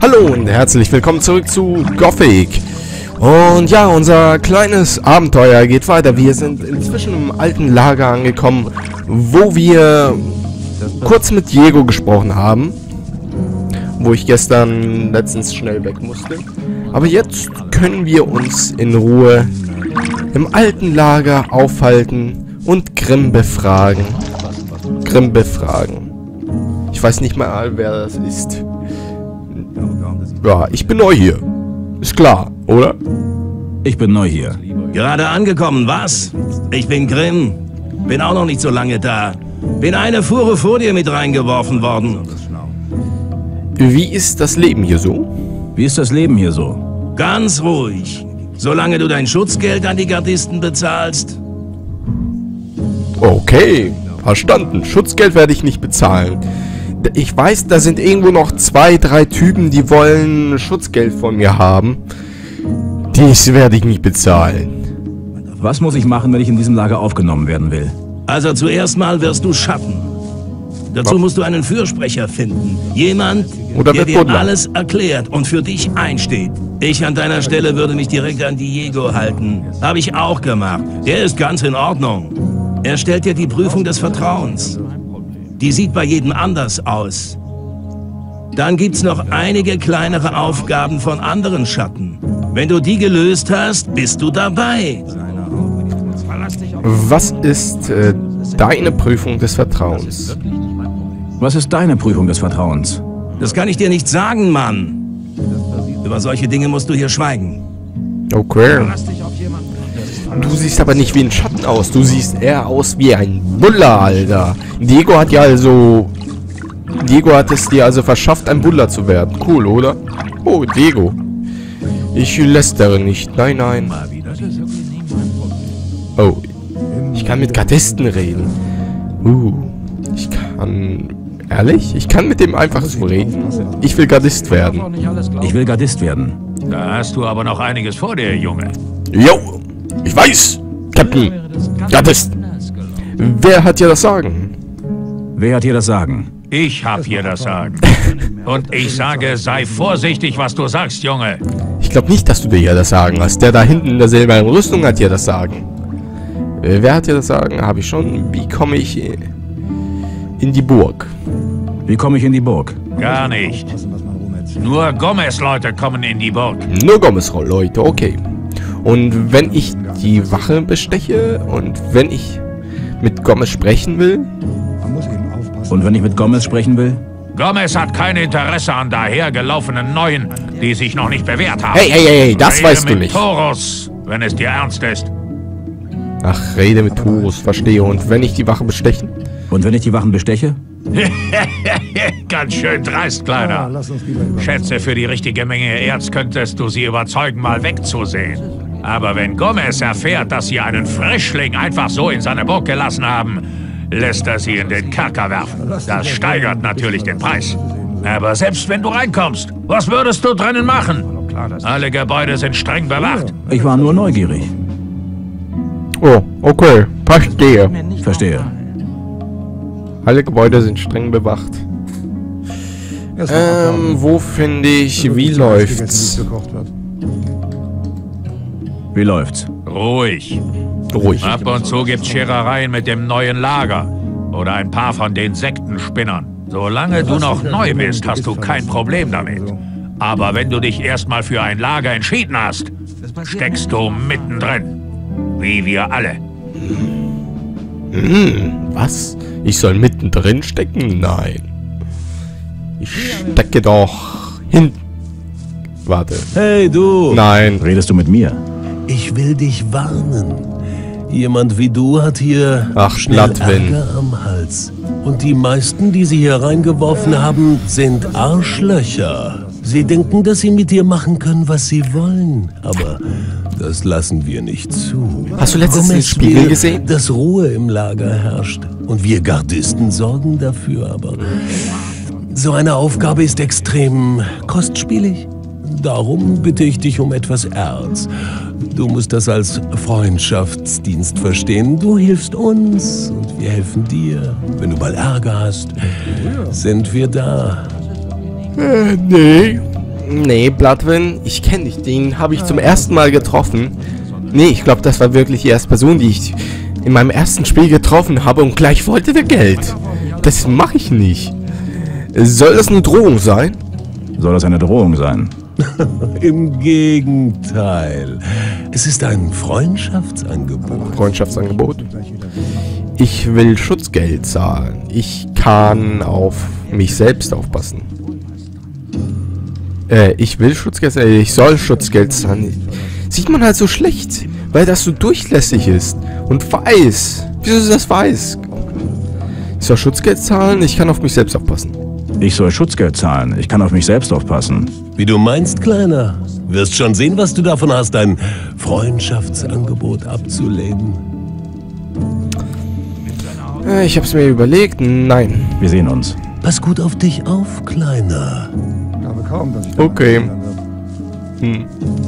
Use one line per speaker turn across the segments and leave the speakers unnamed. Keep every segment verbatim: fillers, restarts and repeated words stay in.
Hallo und herzlich willkommen zurück zu Gothic. Und ja, unser kleines Abenteuer geht weiter. Wir sind inzwischen im alten Lager angekommen, wo wir kurz mit Diego gesprochen haben. Wo ich gestern letztens schnell weg musste. Aber jetzt können wir uns in Ruhe im alten Lager aufhalten und Grimm befragen. Grimm befragen. Ich weiß nicht mal, wer das ist. Ja, ich bin neu hier. Ist klar, oder?
Ich bin neu hier.
Gerade angekommen, was? Ich bin Grimm. Bin auch noch nicht so lange da. Bin eine Fuhre vor dir mit reingeworfen worden.
Wie ist das Leben hier so?
Wie ist das Leben hier so?
Ganz ruhig. Solange du dein Schutzgeld an die Gardisten bezahlst.
Okay, verstanden. Schutzgeld werde ich nicht bezahlen. Ich weiß, da sind irgendwo noch zwei, drei Typen, die wollen Schutzgeld von mir haben. Dies werde ich nicht bezahlen.
Was muss ich machen, wenn ich in diesem Lager aufgenommen werden will?
Also zuerst mal wirst du Schatten. Dazu musst du einen Fürsprecher finden. Jemand,
Oder
der dir
Buddler.
alles erklärt und für dich einsteht. Ich an deiner Stelle würde mich direkt an Diego halten. Habe ich auch gemacht. Der ist ganz in Ordnung. Er stellt dir die Prüfung des Vertrauens. Die sieht bei jedem anders aus. Dann gibt's noch einige kleinere Aufgaben von anderen Schatten. Wenn du die gelöst hast, bist du dabei.
Was ist äh, deine Prüfung des Vertrauens?
Was ist deine Prüfung des Vertrauens?
Das kann ich dir nicht sagen, Mann. Über solche Dinge musst du hier schweigen.
Okay. Du siehst aber nicht wie ein Schatten aus. Du siehst eher aus wie ein Buller, Alter. Diego hat ja also... Diego hat es dir also verschafft, ein Buller zu werden. Cool, oder? Oh, Diego. Ich lästere nicht. Nein, nein. Oh. Ich kann mit Gardisten reden. Uh. Ich kann... Ehrlich? Ich kann mit dem einfach so reden. Ich will Gardist werden.
Ich will Gardist werden.
Da hast du aber noch einiges vor dir, Junge.
Jo! Ich weiß! Captain! Gardist! Wer hat dir das Sagen?
Wer hat hier das Sagen?
Ich hab hier das Sagen. Und ich sage, sei vorsichtig, was du sagst, Junge.
Ich glaube nicht, dass du dir hier das Sagen hast. Der da hinten in der silbernen Rüstung hat dir das Sagen. Äh, wer hat dir das Sagen? Habe ich schon. Wie komme ich in die Burg?
Wie komme ich in die Burg?
Gar nicht. Nur Gomez-Leute kommen in die Burg.
Nur Gomez-Leute, okay. Und wenn ich die Wache besteche und wenn ich mit Gomez sprechen will?
Und wenn ich mit Gomez sprechen will?
Gomez hat kein Interesse an dahergelaufenen Neuen, die sich noch nicht bewährt haben.
Hey, hey, hey, hey, das
Rede
weißt du
mit
nicht.
Taurus, wenn es dir ernst ist.
Ach, rede mit Taurus, verstehe. Und wenn ich die Wache bestechen?
Und wenn ich die Wachen besteche?
Ganz schön dreist, Kleiner. Schätze, für die richtige Menge Erz könntest du sie überzeugen, mal wegzusehen. Aber wenn Gomez erfährt, dass sie einen Frischling einfach so in seine Burg gelassen haben, lässt er sie in den Kerker werfen. Das steigert natürlich den Preis. Aber selbst wenn du reinkommst, was würdest du drinnen machen? Alle Gebäude sind streng bewacht.
Ich war nur neugierig.
Oh, okay. Verstehe.
Verstehe.
Alle Gebäude sind streng bewacht. Ähm, wo finde ich... Wie läuft's?
Wie läuft's?
Ruhig.
Ruhig.
Ab und zu gibt's Scherereien mit dem neuen Lager. Oder ein paar von den Sektenspinnern. Solange du noch neu bist, hast du kein Problem damit. Aber wenn du dich erstmal für ein Lager entschieden hast, steckst du mittendrin. Wie wir alle.
Hm, was? Ich soll mittendrin stecken? Nein. Ich stecke doch hinten. Warte.
Hey du!
Nein.
Redest du mit mir?
Ich will dich warnen. Jemand wie du hat hier
Ach,
schnell
Latwin.
Ärger am Hals. Und die meisten, die sie hier reingeworfen haben, sind Arschlöcher. Sie denken, dass sie mit dir machen können, was sie wollen. Aber das lassen wir nicht zu.
Hast du letztens
Gomez
den Spiegel
will,
gesehen?
dass Ruhe im Lager herrscht. Und wir Gardisten sorgen dafür, aber so eine Aufgabe ist extrem kostspielig. Darum bitte ich dich um etwas Erz. Du musst das als Freundschaftsdienst verstehen. Du hilfst uns und wir helfen dir. Wenn du mal Ärger hast, sind wir da.
Äh, nee. Nee, Bloodwin, ich kenne dich. Den habe ich zum ersten Mal getroffen. Nee, ich glaube, das war wirklich die erste Person, die ich in meinem ersten Spiel getroffen habe und gleich wollte der Geld. Das mache ich nicht. Soll das eine Drohung sein?
Soll das eine Drohung sein?
Im Gegenteil. Es ist ein Freundschaftsangebot.
Freundschaftsangebot? Ich will Schutzgeld zahlen. Ich kann auf mich selbst aufpassen. Äh, ich will Schutzgeld zahlen. Ich soll Schutzgeld zahlen. Sieht man halt so schlecht, weil das so durchlässig ist und weiß. Wieso ist das weiß? Ich soll Schutzgeld zahlen, ich kann auf mich selbst aufpassen.
Ich soll Schutzgeld zahlen. Ich kann auf mich selbst aufpassen.
Wie du meinst, Kleiner. Wirst schon sehen, was du davon hast, ein Freundschaftsangebot abzulehnen.
Äh, ich hab's mir überlegt. Nein.
Wir sehen uns.
Pass gut auf dich auf, Kleiner.
Okay. Hm.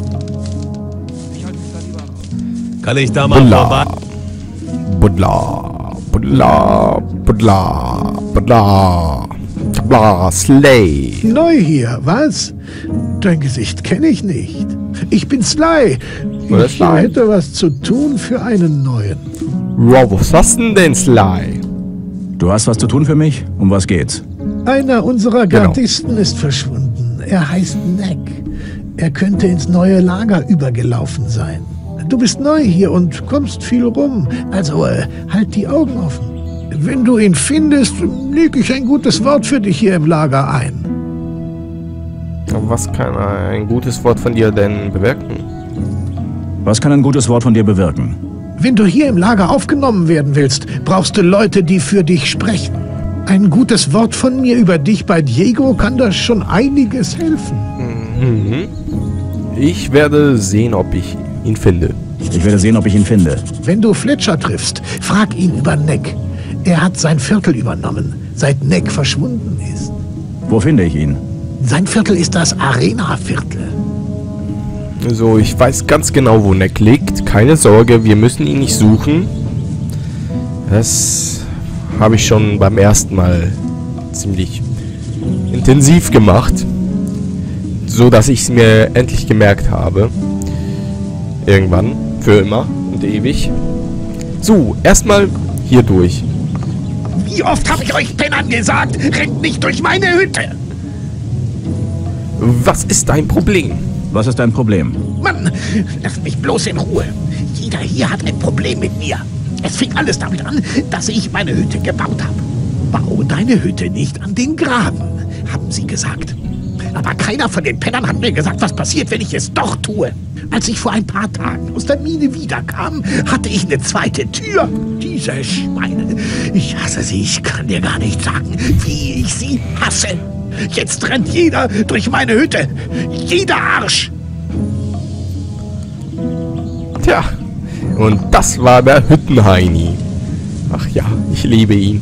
Kann ich da mal
Buddla.
vorbei?
Buddla. Buddla. Buddla. Buddla. Buddla. Slay.
Neu hier, was? Dein Gesicht kenne ich nicht. Ich bin Sly.
Oder
Ich
Sly.
hätte was zu tun für einen neuen.
Wow, was hast denn denn, Sly?
Du hast was zu tun für mich? Um was geht's?
Einer unserer
Genau.
Gardisten ist verschwunden. Er heißt Neck. Er könnte ins neue Lager übergelaufen sein. Du bist neu hier und kommst viel rum. Also äh, halt die Augen offen. Wenn du ihn findest, lege ich ein gutes Wort für dich hier im Lager ein.
Was kann ein gutes Wort von dir denn bewirken?
Was kann ein gutes Wort von dir bewirken?
Wenn du hier im Lager aufgenommen werden willst, brauchst du Leute, die für dich sprechen. Ein gutes Wort von mir über dich bei Diego kann da schon einiges helfen.
Mhm. Ich werde sehen, ob ich ihn finde.
Ich werde sehen, ob ich ihn finde.
Wenn du Fletcher triffst, frag ihn über Neck. Er hat sein Viertel übernommen, seit Neck verschwunden ist.
Wo finde ich ihn?
Sein Viertel ist das Arena-Viertel.
So, ich weiß ganz genau, wo Neck liegt. Keine Sorge, wir müssen ihn nicht suchen. Das habe ich schon beim ersten Mal ziemlich intensiv gemacht. So, dass ich es mir endlich gemerkt habe. Irgendwann. Für immer und ewig. So, erstmal hier durch.
Wie oft habe ich euch Pennern gesagt, rennt nicht durch meine Hütte.
Was ist dein Problem?
Was ist dein Problem?
Mann, lass mich bloß in Ruhe. Jeder hier hat ein Problem mit mir. Es fing alles damit an, dass ich meine Hütte gebaut habe. Bau deine Hütte nicht an den Graben, haben sie gesagt. Aber keiner von den Pennern hat mir gesagt, was passiert, wenn ich es doch tue. Als ich vor ein paar Tagen aus der Mine wiederkam, hatte ich eine zweite Tür. Diese Schweine. Ich hasse sie. Ich kann dir gar nicht sagen, wie ich sie hasse. Jetzt rennt jeder durch meine Hütte. Jeder Arsch.
Tja, und das war der Hüttenheini. Ach ja, ich liebe ihn.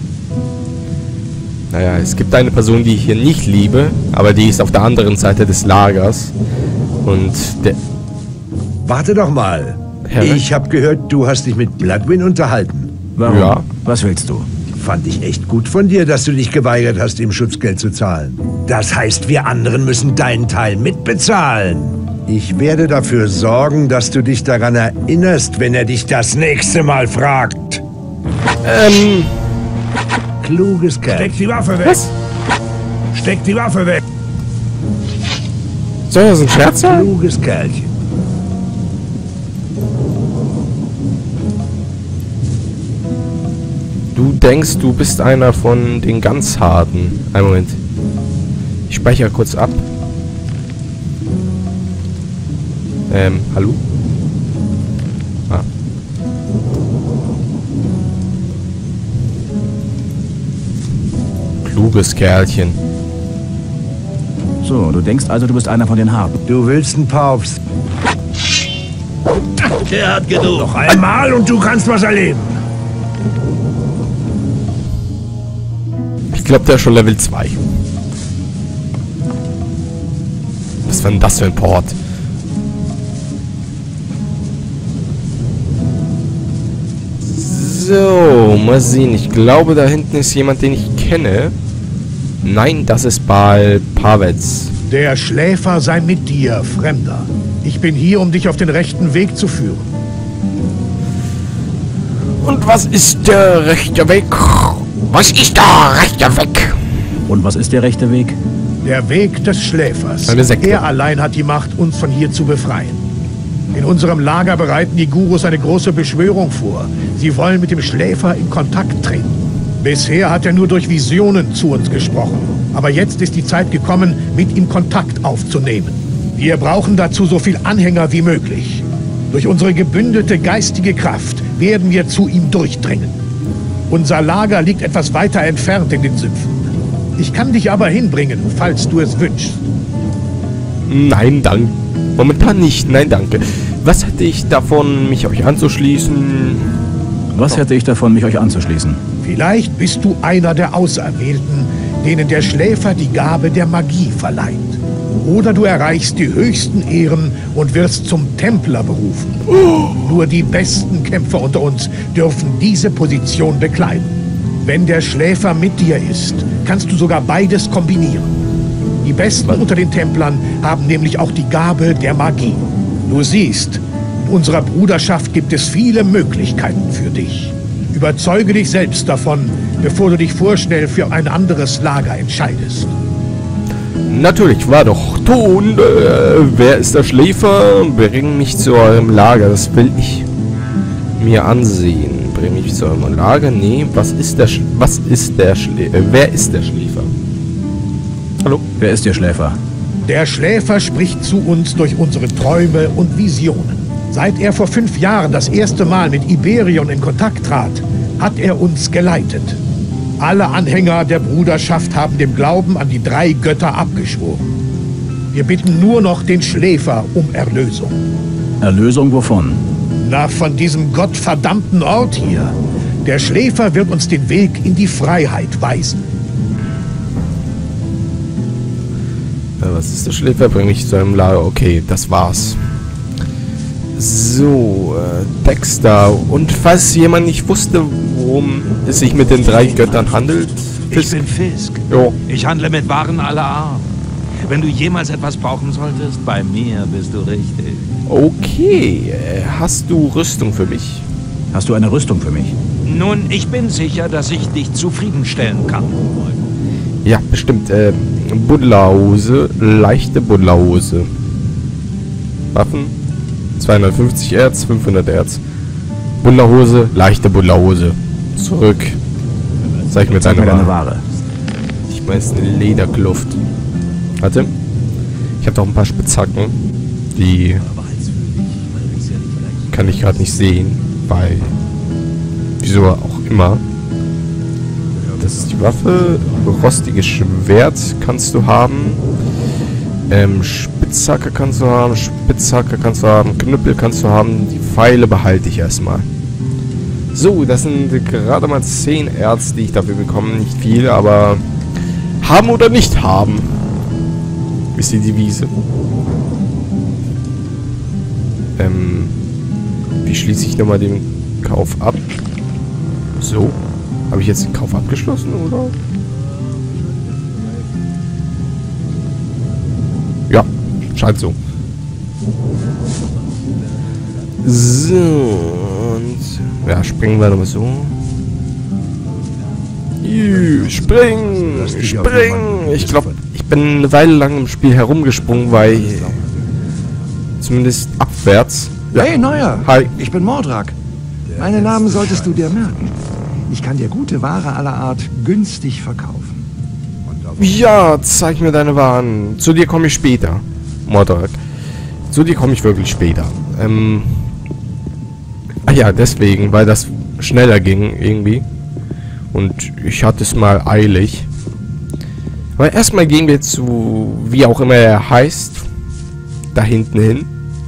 Naja, es gibt eine Person, die ich hier nicht liebe, aber die ist auf der anderen Seite des Lagers. Und der...
Warte doch mal.
Herr?
Ich habe gehört, du hast dich mit Bloodwin unterhalten.
Warum?
Ja.
Was willst du?
Fand ich echt gut von dir, dass du dich geweigert hast, ihm Schutzgeld zu zahlen. Das heißt, wir anderen müssen deinen Teil mitbezahlen. Ich werde dafür sorgen, dass du dich daran erinnerst, wenn er dich das nächste Mal fragt.
Ähm...
Kluges Kerl.
Steck die Waffe weg!
Was?
Steck die Waffe weg!
Soll das ein Scherz sein?
Kluges Kerlchen.
Du denkst, du bist einer von den ganz Harten. Einen Moment. Ich speichere kurz ab. Ähm, hallo? Ah. Kluges Kerlchen.
So, du denkst also, du bist einer von den Harten.
Du willst ein paar aufs...
Der hat genug.
Noch einmal und du kannst was erleben.
Ich glaube, der ist schon Level zwei. Was war denn das für ein Port? So, mal sehen. Ich glaube, da hinten ist jemand, den ich kenne. Nein, das ist Baal Pavets.
Der Schläfer sei mit dir, Fremder. Ich bin hier, um dich auf den rechten Weg zu führen.
Und was ist der rechte Weg? Was ist der rechte Weg?
Und was ist der rechte Weg?
Der Weg des Schläfers.
Eine Sekte.
Er allein hat die Macht, uns von hier zu befreien. In unserem Lager bereiten die Gurus eine große Beschwörung vor. Sie wollen mit dem Schläfer in Kontakt treten. Bisher hat er nur durch Visionen zu uns gesprochen. Aber jetzt ist die Zeit gekommen, mit ihm Kontakt aufzunehmen. Wir brauchen dazu so viel Anhänger wie möglich. Durch unsere gebündelte geistige Kraft werden wir zu ihm durchdringen. Unser Lager liegt etwas weiter entfernt in den Sümpfen. Ich kann dich aber hinbringen, falls du es wünschst.
Nein, danke. Momentan nicht. Nein, danke. Was hätte ich davon, mich euch anzuschließen?
Was hätte ich davon, mich euch anzuschließen?
Vielleicht bist du einer der Auserwählten, denen der Schläfer die Gabe der Magie verleiht. Oder du erreichst die höchsten Ehren und wirst zum Templer berufen. Oh. Nur die besten Kämpfer unter uns dürfen diese Position bekleiden. Wenn der Schläfer mit dir ist, kannst du sogar beides kombinieren. Die Besten unter den Templern haben nämlich auch die Gabe der Magie. Du siehst, in unserer Bruderschaft gibt es viele Möglichkeiten für dich. Überzeuge dich selbst davon, bevor du dich vorschnell für ein anderes Lager entscheidest.
Natürlich, war doch Ton. Äh, wer ist der Schläfer? Bring mich zu eurem Lager. Das will ich mir ansehen. Bring mich zu eurem Lager. Nee, was ist der Sch was ist der Schläfer? Äh, wer ist der Schläfer? Hallo?
Wer ist der Schläfer?
Der Schläfer spricht zu uns durch unsere Träume und Visionen. Seit er vor fünf Jahren das erste Mal mit Iberion in Kontakt trat, hat er uns geleitet. Alle Anhänger der Bruderschaft haben dem Glauben an die drei Götter abgeschworen. Wir bitten nur noch den Schläfer um Erlösung.
Erlösung wovon?
Na, von diesem gottverdammten Ort hier. Der Schläfer wird uns den Weg in die Freiheit weisen.
Was ist der Schläfer? Bring mich zu einem Lager. Okay, das war's. So, äh, Dexter. Und falls jemand nicht wusste, worum es sich mit den drei Göttern handelt...
Fisk. Ich bin Fisk.
Jo.
Ich handle mit Waren aller Art. Wenn du jemals etwas brauchen solltest, bei mir bist du richtig.
Okay, äh, hast du Rüstung für mich?
Hast du eine Rüstung für mich?
Nun, ich bin sicher, dass ich dich zufriedenstellen kann.
Ja, bestimmt. Äh, Buddlerhose, leichte Buddlerhose. Waffen? zweihundertfünfzig Erz, fünfhundert Erz. Buddlerhose, leichte Buddlerhose. Zurück. Zeig mir deine, deine Ware. Ich weiß eine Lederkluft. Warte. Ich habe doch ein paar Spitzhacken. Die kann ich gerade nicht sehen, weil wieso auch immer. Das ist die Waffe. Rostiges Schwert kannst du haben. Ähm, Spitzhacke kannst du haben. Spitzhacke kannst du haben. Knüppel kannst du haben. Die Pfeile behalte ich erstmal. So, das sind gerade mal zehn Erz, die ich dafür bekomme. Nicht viel, aber haben oder nicht haben. Ist die Devise. Ähm, wie schließe ich nochmal den Kauf ab? So. Habe ich jetzt den Kauf abgeschlossen, oder? Ja, scheint so. So, und... ja, springen wir nochmal so. Juh, spring! Spring! Ich glaube, ich bin eine Weile lang im Spiel herumgesprungen, weil... zumindest abwärts. Ja.
Hey, Neuer!
Hi.
Ich bin Mordrak. Meinen Namen solltest du dir merken. Ich kann dir gute Ware aller Art günstig verkaufen.
Ja, zeig mir deine Waren. Zu dir komme ich später, Mordrak. Zu dir komme ich wirklich später. Ähm... Ach ja, deswegen, weil das schneller ging, irgendwie. Und ich hatte es mal eilig. Aber erstmal gehen wir zu, wie auch immer er heißt, da hinten hin.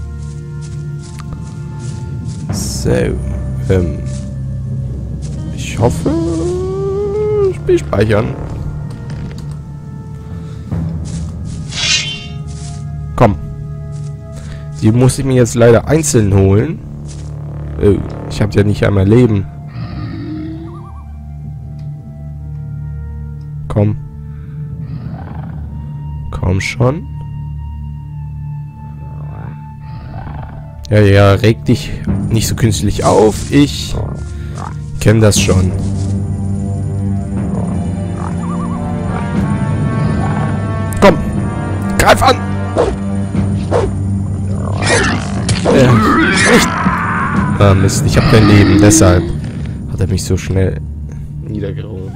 So, ähm... ich hoffe... Spiel speichern. Komm. Die muss ich mir jetzt leider einzeln holen. Äh, ich habe ja nicht einmal Leben. Komm. Komm schon. Ja, ja, reg dich nicht so künstlich auf. Ich kenne das schon. Komm, greif an! Äh, nicht. Ah, Mist, ich habe kein Leben, deshalb hat er mich so schnell niedergerungen.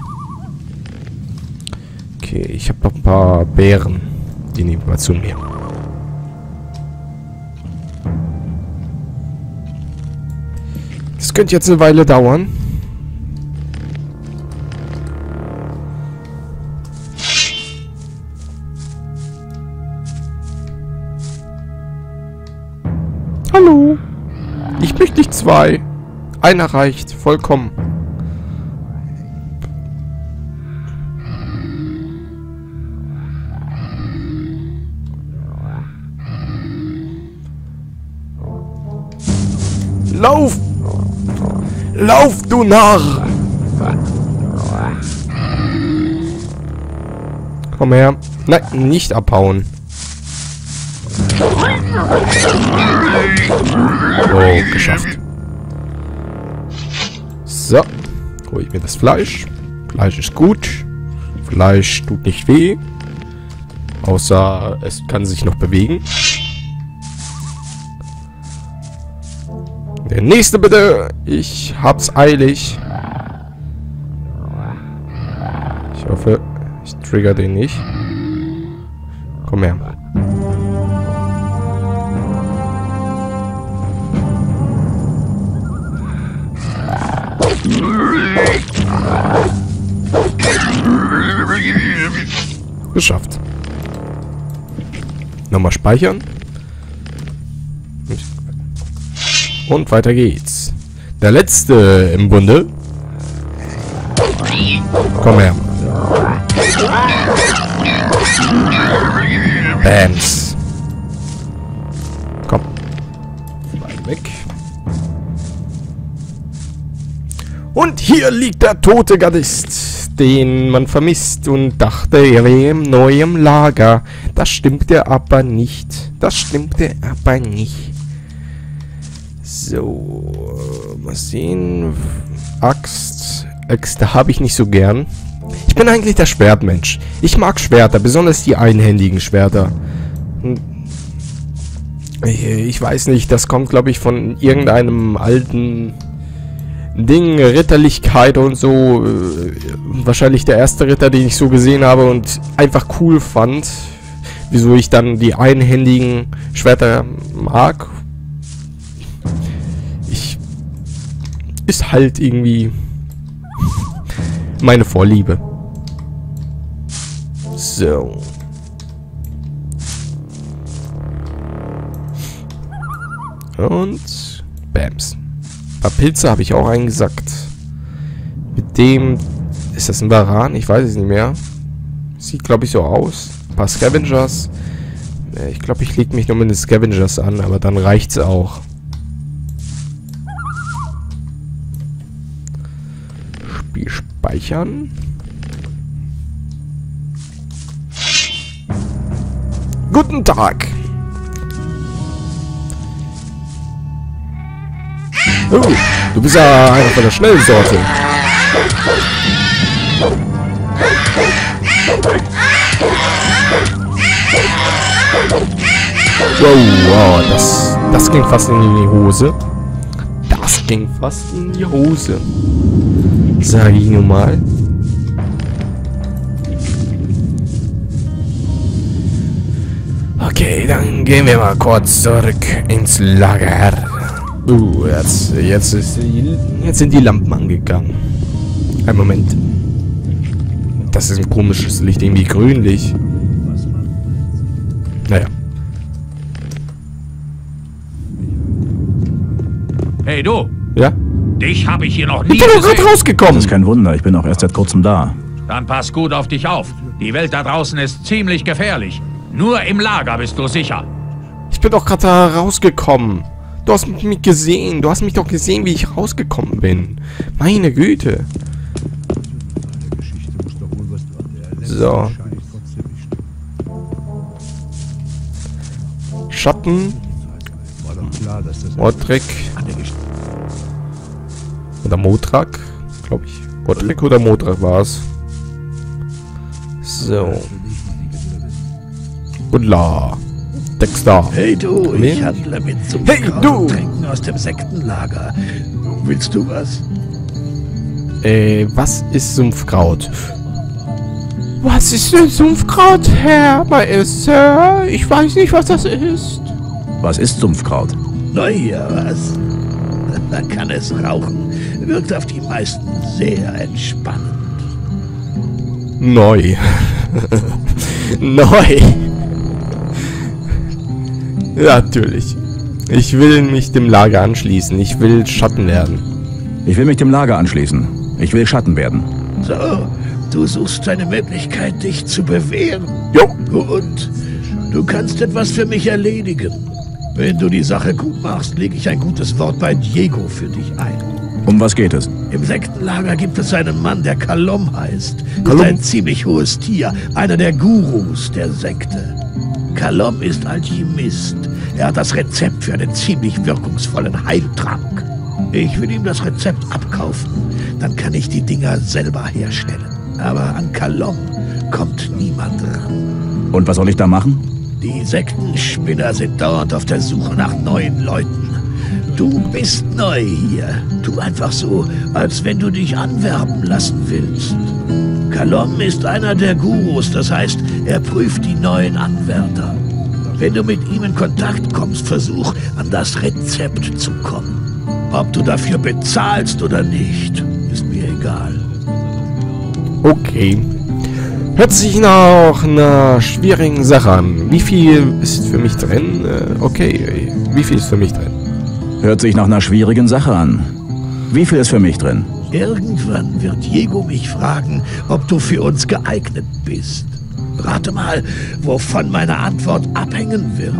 Okay, ich habe noch ein paar Beeren. Die nehmen wir zu mir. Das könnte jetzt eine Weile dauern. Hallo. Ich möchte nicht zwei. Einer reicht. Vollkommen. Lauf! Lauf, du Narr! Komm her. Nein, nicht abhauen. Oh, geschafft. So. Hol ich mir das Fleisch. Fleisch ist gut. Fleisch tut nicht weh. Außer es kann sich noch bewegen. Der nächste bitte. Ich hab's eilig. Ich hoffe, ich trigger den nicht. Komm her. Geschafft. Nochmal speichern. Und weiter geht's. Der letzte im Bunde. Komm her. Bams. Komm. Zwei weg. Und hier liegt der tote Gardist, den man vermisst und dachte, er wäre im neuen Lager. Das stimmte aber nicht. Das stimmte aber nicht. So, mal sehen. Axt. Äxte habe ich nicht so gern. Ich bin eigentlich der Schwertmensch. Ich mag Schwerter, besonders die einhändigen Schwerter. Ich weiß nicht, das kommt, glaube ich, von irgendeinem alten Ding, Ritterlichkeit und so. Wahrscheinlich der erste Ritter, den ich so gesehen habe und einfach cool fand. Wieso ich dann die einhändigen Schwerter mag. Ist halt irgendwie meine Vorliebe. So. Und Bams. Ein paar Pilze habe ich auch eingesackt. Mit dem... Ist das ein Varan? Ich weiß es nicht mehr. Sieht, glaube ich, so aus. Ein paar Scavengers. Ich glaube, ich lege mich nur mit den Scavengers an, aber dann reicht's auch. Spiel speichern. Guten Tag. Oh, du bist ja einer von der schnellen Sorte. Wow, wow, das, das ging fast in die Hose. Das ging fast in die Hose. Sag ich nun mal. Okay, dann gehen wir mal kurz zurück ins Lager. Uh, jetzt, jetzt, ist die, jetzt sind die Lampen angegangen. Ein Moment. Das ist ein komisches Licht, irgendwie grünlich. Naja.
Hey du!
Ja?
Dich habe ich hier noch nie
Ich bin doch
gesehen.
gerade rausgekommen.
Das ist kein Wunder, ich bin auch erst seit kurzem da.
Dann pass gut auf dich auf. Die Welt da draußen ist ziemlich gefährlich. Nur im Lager bist du sicher.
Ich bin doch gerade da rausgekommen. Du hast mich gesehen. Du hast mich doch gesehen, wie ich rausgekommen bin. Meine Güte. So. Schatten. Modric. Oder Modrak, glaube ich. Modric oder Modrak war es. So. Butler. Dexter.
Hey du,
Nee.
ich handle mit
Hey,
Sumpfkraut
du!
und Tränken aus dem Sektenlager. Willst du was?
Äh, was ist Sumpfkraut? Was ist denn Sumpfkraut, Herr Sir? Ich weiß nicht, was das ist.
Was ist Sumpfkraut?
Naja, was? Man kann es rauchen. Wirkt auf die meisten sehr entspannend.
Neu. Neu. Ja, natürlich. Ich will mich dem Lager anschließen. Ich will Schatten werden.
Ich will mich dem Lager anschließen. Ich will Schatten werden.
So, du suchst eine Möglichkeit, dich zu bewähren.
Jo.
Gut. Du kannst etwas für mich erledigen. Wenn du die Sache gut machst, lege ich ein gutes Wort bei Diego für dich ein.
Um was geht es?
Im Sektenlager gibt es einen Mann, der Kalom heißt.
Kalom?
Ist ein ziemlich hohes Tier, einer der Gurus der Sekte. Kalom ist Alchemist. Er hat das Rezept für einen ziemlich wirkungsvollen Heiltrank. Ich will ihm das Rezept abkaufen. Dann kann ich die Dinger selber herstellen. Aber an Kalom kommt niemand ran.
Und was soll ich da machen?
Die Sektenspinner sind dauernd auf der Suche nach neuen Leuten. Du bist neu hier. Tu einfach so, als wenn du dich anwerben lassen willst. Kalom ist einer der Gurus, das heißt, er prüft die neuen Anwärter. Wenn du mit ihm in Kontakt kommst, versuch, an das Rezept zu kommen. Ob du dafür bezahlst oder nicht, ist mir egal.
Okay. Hört sich nach einer schwierigen Sache an. Wie viel ist für mich drin? Äh, okay. Wie viel ist für mich drin?
Hört sich nach einer schwierigen Sache an. Wie viel ist für mich drin?
Irgendwann wird Diego mich fragen, ob du für uns geeignet bist. Rate mal, wovon meine Antwort abhängen wird.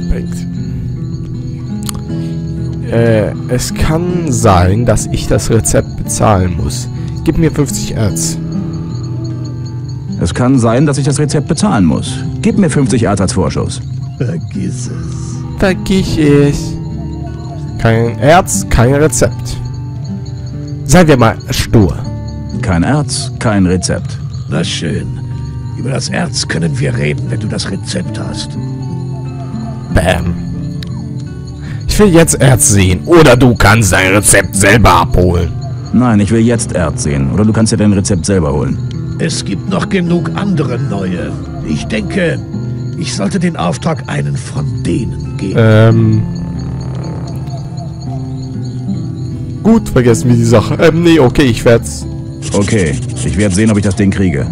Äh, es kann sein, dass ich das Rezept bezahlen muss. Gib mir fünfzig Erz.
Es kann sein, dass ich das Rezept bezahlen muss. Gib mir fünfzig Erz als Vorschuss.
Vergiss es.
Vergiss es. Kein Erz, kein Rezept. Seien wir mal stur.
Kein Erz, kein Rezept.
Na schön. Über das Erz können wir reden, wenn du das Rezept hast.
Bam. Ich will jetzt Erz sehen. Oder du kannst dein Rezept selber abholen.
Nein, ich will jetzt Erz sehen. Oder du kannst dir dein Rezept selber holen.
Es gibt noch genug andere neue. Ich denke, ich sollte den Auftrag einen von denen geben.
Ähm. Gut, vergessen wir die Sache. Ähm, nee, okay, ich werd's.
Okay, ich werde sehen, ob ich das Ding kriege.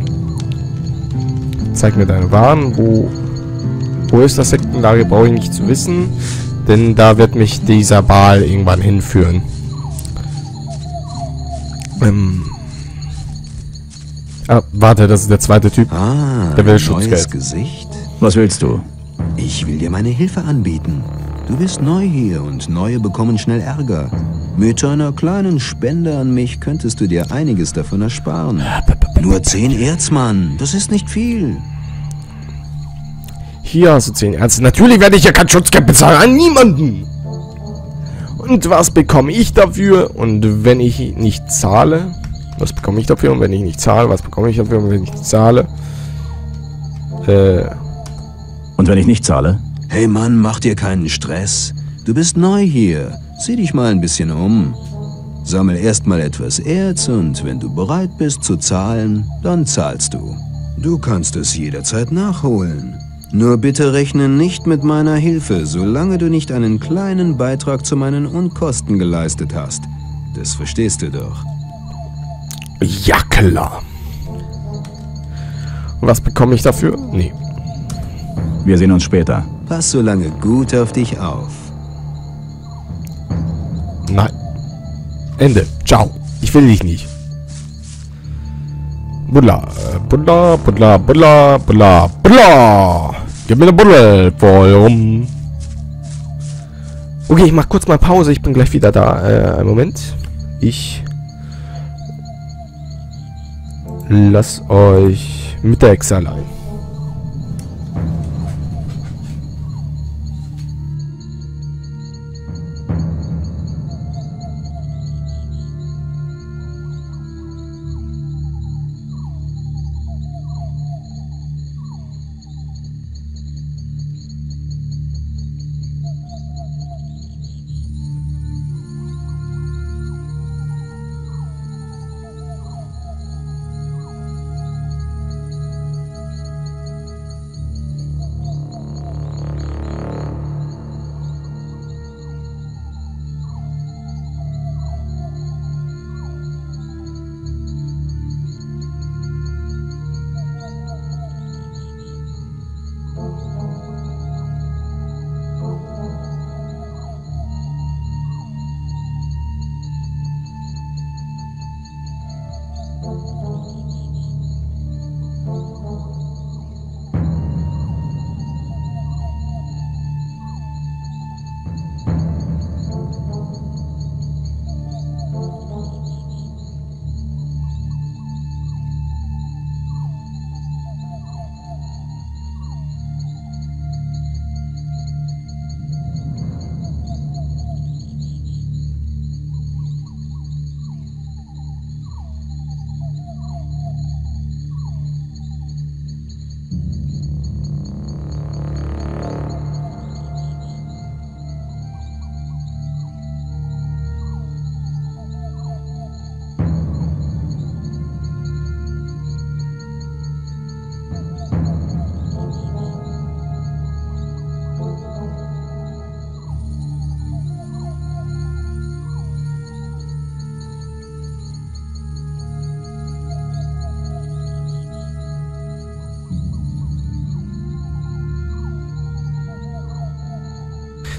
Zeig mir deine Waren. Wo, wo ist das Sektenlager? Brauche ich nicht zu wissen. Denn da wird mich dieser Bal irgendwann hinführen. Ähm. Ah, warte, das ist der zweite Typ.
Ah,
Der will
neues
Schutzgeld.
Gesicht.
Was willst du?
Ich will dir meine Hilfe anbieten. Du bist neu hier und Neue bekommen schnell Ärger. Mit einer kleinen Spende an mich könntest du dir einiges davon ersparen. Nur zehn Erz, Mann. Das ist nicht viel.
Hier hast du zehn Ärzte. Natürlich werde ich ja kein Schutzgeld bezahlen an niemanden. Und was bekomme ich dafür? Und wenn ich nicht zahle, was bekomme ich dafür? Und wenn ich nicht zahle, was bekomme ich dafür? Und wenn ich nicht zahle, äh...
Und wenn ich nicht zahle?
Hey Mann, mach dir keinen Stress. Du bist neu hier. Sieh dich mal ein bisschen um. Sammel erstmal etwas Erz und wenn du bereit bist zu zahlen, dann zahlst du. Du kannst es jederzeit nachholen. Nur bitte rechne nicht mit meiner Hilfe, solange du nicht einen kleinen Beitrag zu meinen Unkosten geleistet hast. Das verstehst du doch.
Ja, klar. Und was bekomme ich dafür? Nee.
Wir sehen uns später.
Pass so lange gut auf dich auf.
Nein. Ende. Ciao. Ich will dich nicht. Buddler. Äh, Buddler, Buddler, Buddler, Buddler, Buddler. Gib mir eine Buddel voll rum. Okay, ich mach kurz mal Pause. Ich bin gleich wieder da. Äh, einen Moment. Ich lass euch mit der Hexe allein.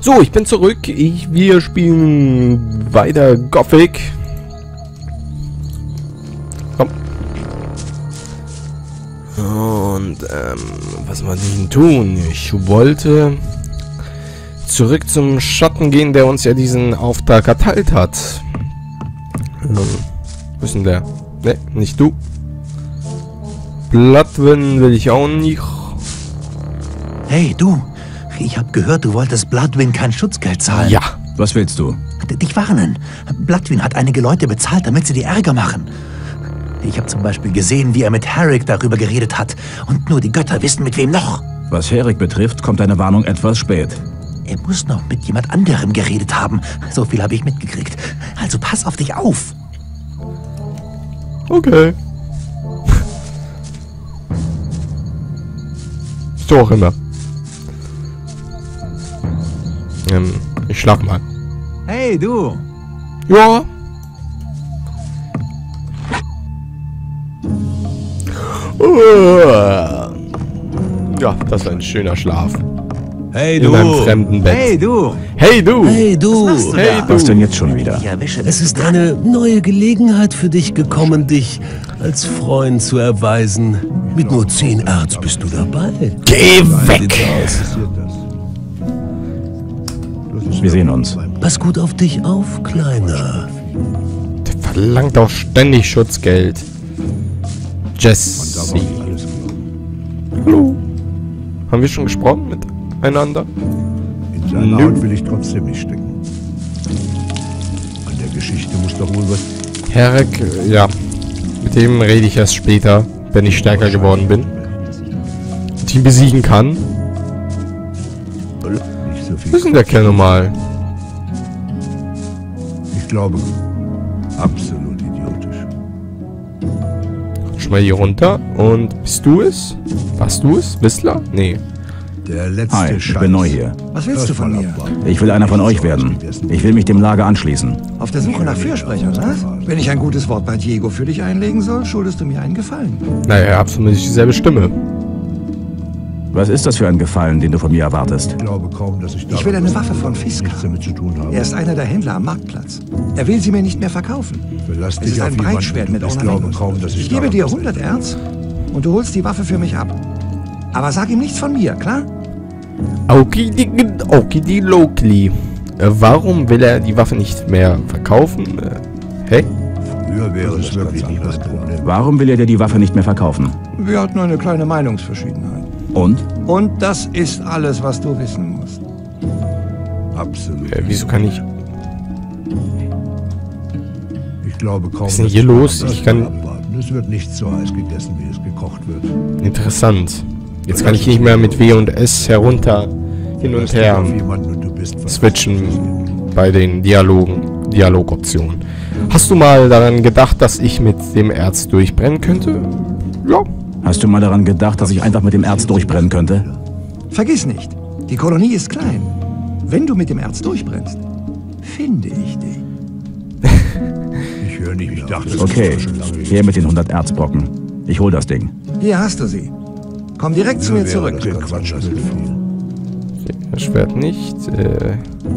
So, ich bin zurück. Ich, wir spielen weiter Gothic. Komm. Und, ähm, was wollte ich denn tun? Ich wollte zurück zum Schatten gehen, der uns ja diesen Auftrag erteilt hat. Ähm, wo ist denn der? Ne, nicht du. Bloodwind will ich auch nicht.
Hey, du. Ich habe gehört, du wolltest Bloodwind kein Schutzgeld zahlen.
Ja.
Was willst du?
Dich warnen. Bloodwind hat einige Leute bezahlt, damit sie dir Ärger machen. Ich habe zum Beispiel gesehen, wie er mit Herrick darüber geredet hat. Und nur die Götter wissen, mit wem noch.
Was Herrick betrifft, kommt deine Warnung etwas spät.
Er muss noch mit jemand anderem geredet haben. So viel habe ich mitgekriegt. Also pass auf dich auf.
Okay. So auch immer. Ähm, ich schlag mal.
Hey, du!
Ja. Ja, das war ein schöner Schlaf.
Hey,
In
du!
meinem fremden Bett.
Hey, du!
Hey du!
Hey, du!
Was machst du
Hey
da?
du!
Was denn jetzt schon wieder?
Ja, wische,
Es ist eine neue Gelegenheit für dich gekommen, dich als Freund zu erweisen. Mit nur zehn Erz bist du dabei.
Geh weg!
Sieht's aus.
Wir sehen uns.
Pass gut auf dich auf, Kleiner.
Der verlangt auch ständig Schutzgeld. Jesse. Hallo. Haben wir schon gesprochen miteinander?
In seiner
Nö.
Haut will ich trotzdem nicht stecken. An der Geschichte muss doch wohl was...
Herrick, äh, ja. Mit dem rede ich erst später, wenn ich stärker geworden bin. Und ihn besiegen kann.
Nicht so
Was
viel.
ist denn der Kerl normal?
Ich glaube, absolut idiotisch.
Schon mal hier runter. Und bist du es? Warst du es? Whistler? Nee.
Der letzte
Hi, ich
Scheiß.
bin neu hier.
Was willst du von mir?
Ich will einer von euch werden. Ich will mich dem Lager anschließen.
Auf der Suche nach Fürsprechern, was? Wenn ich ein gutes Wort bei Diego für dich einlegen soll, schuldest du mir einen Gefallen.
Naja, ihr habt zumindest dieselbe Stimme.
Was ist das für ein Gefallen, den du von mir erwartest?
Ich glaube kaum, dass ich da
Ich will eine Waffe von Fiska.
nichts damit zu tun habe.
Er ist einer der Händler am Marktplatz. Er will sie mir nicht mehr verkaufen.
Verlass
Es
dich
ist
auf
ein
jemanden.
Breitschwert mit
Ich glaube
Ornament.
kaum, dass ich
Ich gebe
daran
dir
was
hundert
ändern
Erz und du holst die Waffe für mich ab. Aber sag ihm nichts von mir, klar?
Okidilokli. Äh, warum will er die Waffe nicht mehr verkaufen? Äh, hä?
Früher wäre es wirklich nicht das Problem.
Warum will er dir die Waffe nicht mehr verkaufen?
Wir hatten eine kleine Meinungsverschiedenheit.
Und?
Und das ist alles, was du wissen musst.
Absolut.
Äh, wieso kann ich...
Ich glaube kaum,
Was ist denn
dass
hier
ich
los?
das
Ich kann-
abwarten. Es wird nicht so heiß gegessen, wie es gekocht wird.
Interessant. Jetzt kann ich nicht mehr mit W und S herunter, hin und
Verlass dich
her
auf jemanden und du bist was.
switchen bei den Dialogen, Dialogoptionen. Hast du mal daran gedacht, dass ich mit dem Erz durchbrennen könnte? Ja.
Hast du mal daran gedacht, dass ich einfach mit dem Erz durchbrennen könnte?
Vergiss nicht, die Kolonie ist klein. Wenn du mit dem Erz durchbrennst, finde ich dich.
Ich höre nicht, ich dachte,
Okay, her mit den hundert Erzbrocken. Ich hol das Ding.
Hier hast du sie. Komm direkt zu mir zurück.
Den Quatsch das viel.
Das Schwert nicht. Äh,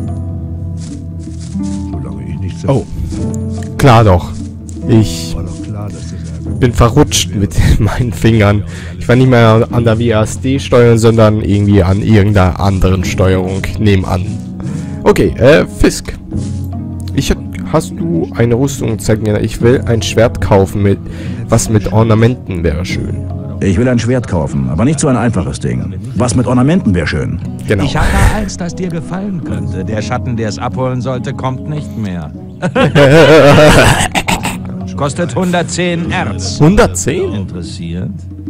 Solange ich nichts
oh. Klar doch. Ich
war doch klar, dass das Ärger.
bin verrutscht mit meinen Fingern. Ich war nicht mehr an der W A S D-Steuerung, sondern irgendwie an irgendeiner anderen Steuerung nebenan. Okay, äh, Fisk. Ich hab, hast du eine Rüstung? Zeig mir. Ich will ein Schwert kaufen, mit was mit Ornamenten wäre schön.
Ich will ein Schwert kaufen, aber nicht so ein einfaches Ding. Was mit Ornamenten wäre schön.
Genau.
Ich habe eins, das dir gefallen könnte. Der Schatten, der es abholen sollte, kommt nicht mehr. Kostet hundertzehn Erz.
hundertzehn?
Interessiert?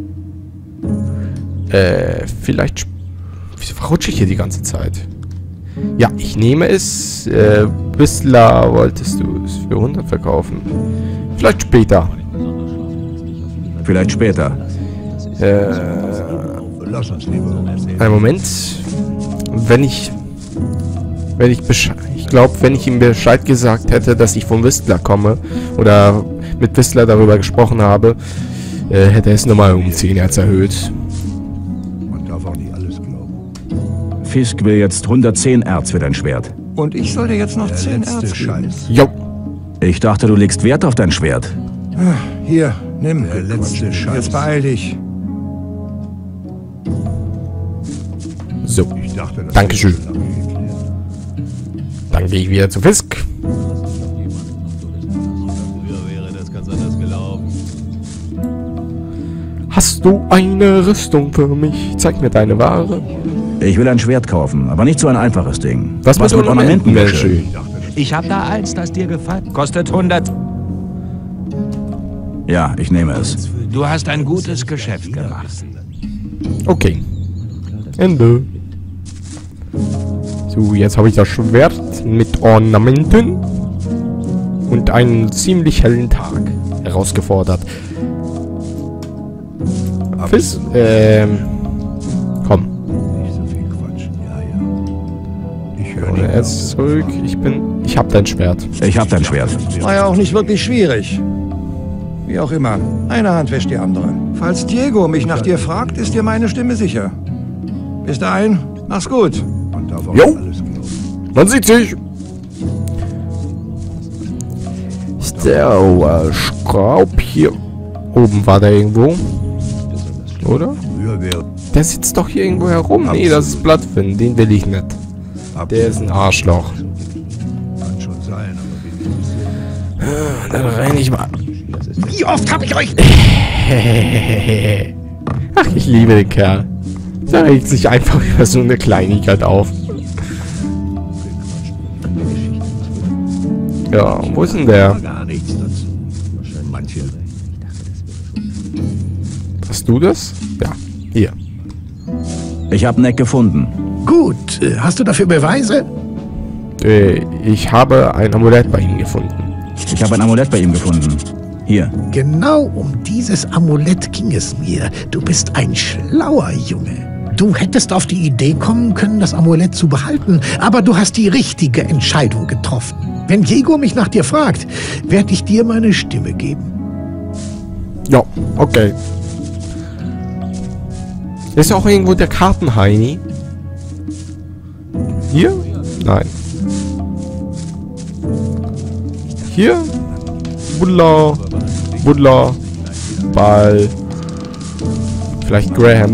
Äh, vielleicht... sp- Wieso verrutsche ich hier die ganze Zeit? Ja, ich nehme es. Äh, Whistler, wolltest du es für hundert verkaufen? Vielleicht später.
Vielleicht später.
Äh,
Lass uns lieber.
einen Moment. Wenn ich... Wenn ich Bescheid... Ich glaube, wenn ich ihm Bescheid gesagt hätte, dass ich von Whistler komme, oder mit Whistler darüber gesprochen habe, äh, hätte er es nochmal um zehn Erz erhöht.
Man darf auch nicht alles glauben.
Fisk will jetzt hundertzehn Erz für dein Schwert.
Und ich soll dir jetzt noch zehn Erz geben.
Jo.
Ich dachte, du legst Wert auf dein Schwert.
Hier, nimm.
Der letzte Scheiß.
Jetzt beeil dich.
So.
Ich dachte, das
Dankeschön.
ist lange geklärt.
Dann gehe ich wieder zu Fisk. Hast du eine Rüstung für mich? Zeig mir deine Ware.
Ich will ein Schwert kaufen, aber nicht so ein einfaches Ding.
Was, Was mit Ornamenten wäre
schön.
Ich habe da eins, das dir gefällt. Kostet hundert.
Ja, ich nehme es.
Du hast ein gutes Geschäft gemacht.
Okay. Ende. So, jetzt habe ich das Schwert mit Ornamenten und einen ziemlich hellen Tag herausgefordert. Fisk, ähm, komm.
Nicht so viel Quatsch. Ja, ja. Ich höre
Oder
nicht.
jetzt zurück. Ich bin, ich hab dein Schwert.
Ich hab dein Schwert.
War ja auch nicht wirklich schwierig. Wie auch immer, eine Hand wäscht die andere. Falls Diego mich nach dir fragt, ist dir meine Stimme sicher. Bis dahin, mach's gut.
Man darf auch
Jo.
alles glauben.
Man sieht sich. So, äh, Schraub hier oben war der irgendwo. Oder?
Früher wäre
Der sitzt doch hier irgendwo herum. Nee, das ist Bloodfin. Den will ich nicht. Der ist ein Arschloch.
kann schon sein, aber wenigstens.
Dann renn ich mal.
Wie oft habe ich euch...
Ach, ich liebe den Kerl. Da regt sich einfach über so eine Kleinigkeit auf. Ja, wo ist denn der?
Gar nichts dazu. Manche.
Hast du das? Ja, hier.
Ich hab Neck gefunden.
Gut, äh, hast du dafür Beweise?
Äh, ich habe ein Amulett bei ihm gefunden.
Ich habe ein Amulett bei ihm gefunden. Hier.
Genau um dieses Amulett ging es mir. Du bist ein schlauer Junge. Du hättest auf die Idee kommen können, das Amulett zu behalten, aber du hast die richtige Entscheidung getroffen. Wenn Diego mich nach dir fragt, werde ich dir meine Stimme geben.
Ja, okay. Ist auch irgendwo der Kartenheini? Hier? Nein. Hier? Buddler. Buddler. Ball. Vielleicht Graham.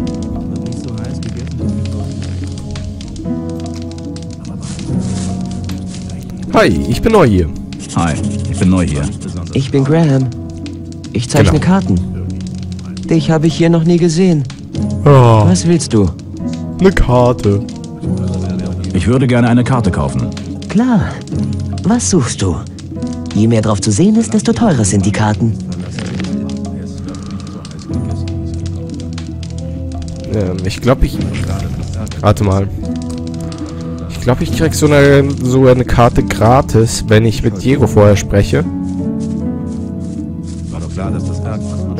Hi, ich bin neu hier.
Hi, ich bin neu hier.
Ich bin Graham. Ich zeichne
Genau.
Karten. Dich habe ich hier noch nie gesehen.
Oh,
Was willst du?
eine Karte.
Ich würde gerne eine Karte kaufen.
Klar. Was suchst du? Je mehr drauf zu sehen ist, desto teurer sind die Karten.
Ähm, ich glaube, ich... Warte mal. Ich glaube, ich krieg so eine, so eine Karte gratis, wenn ich mit Diego vorher spreche.
War doch klar, dass das Werk...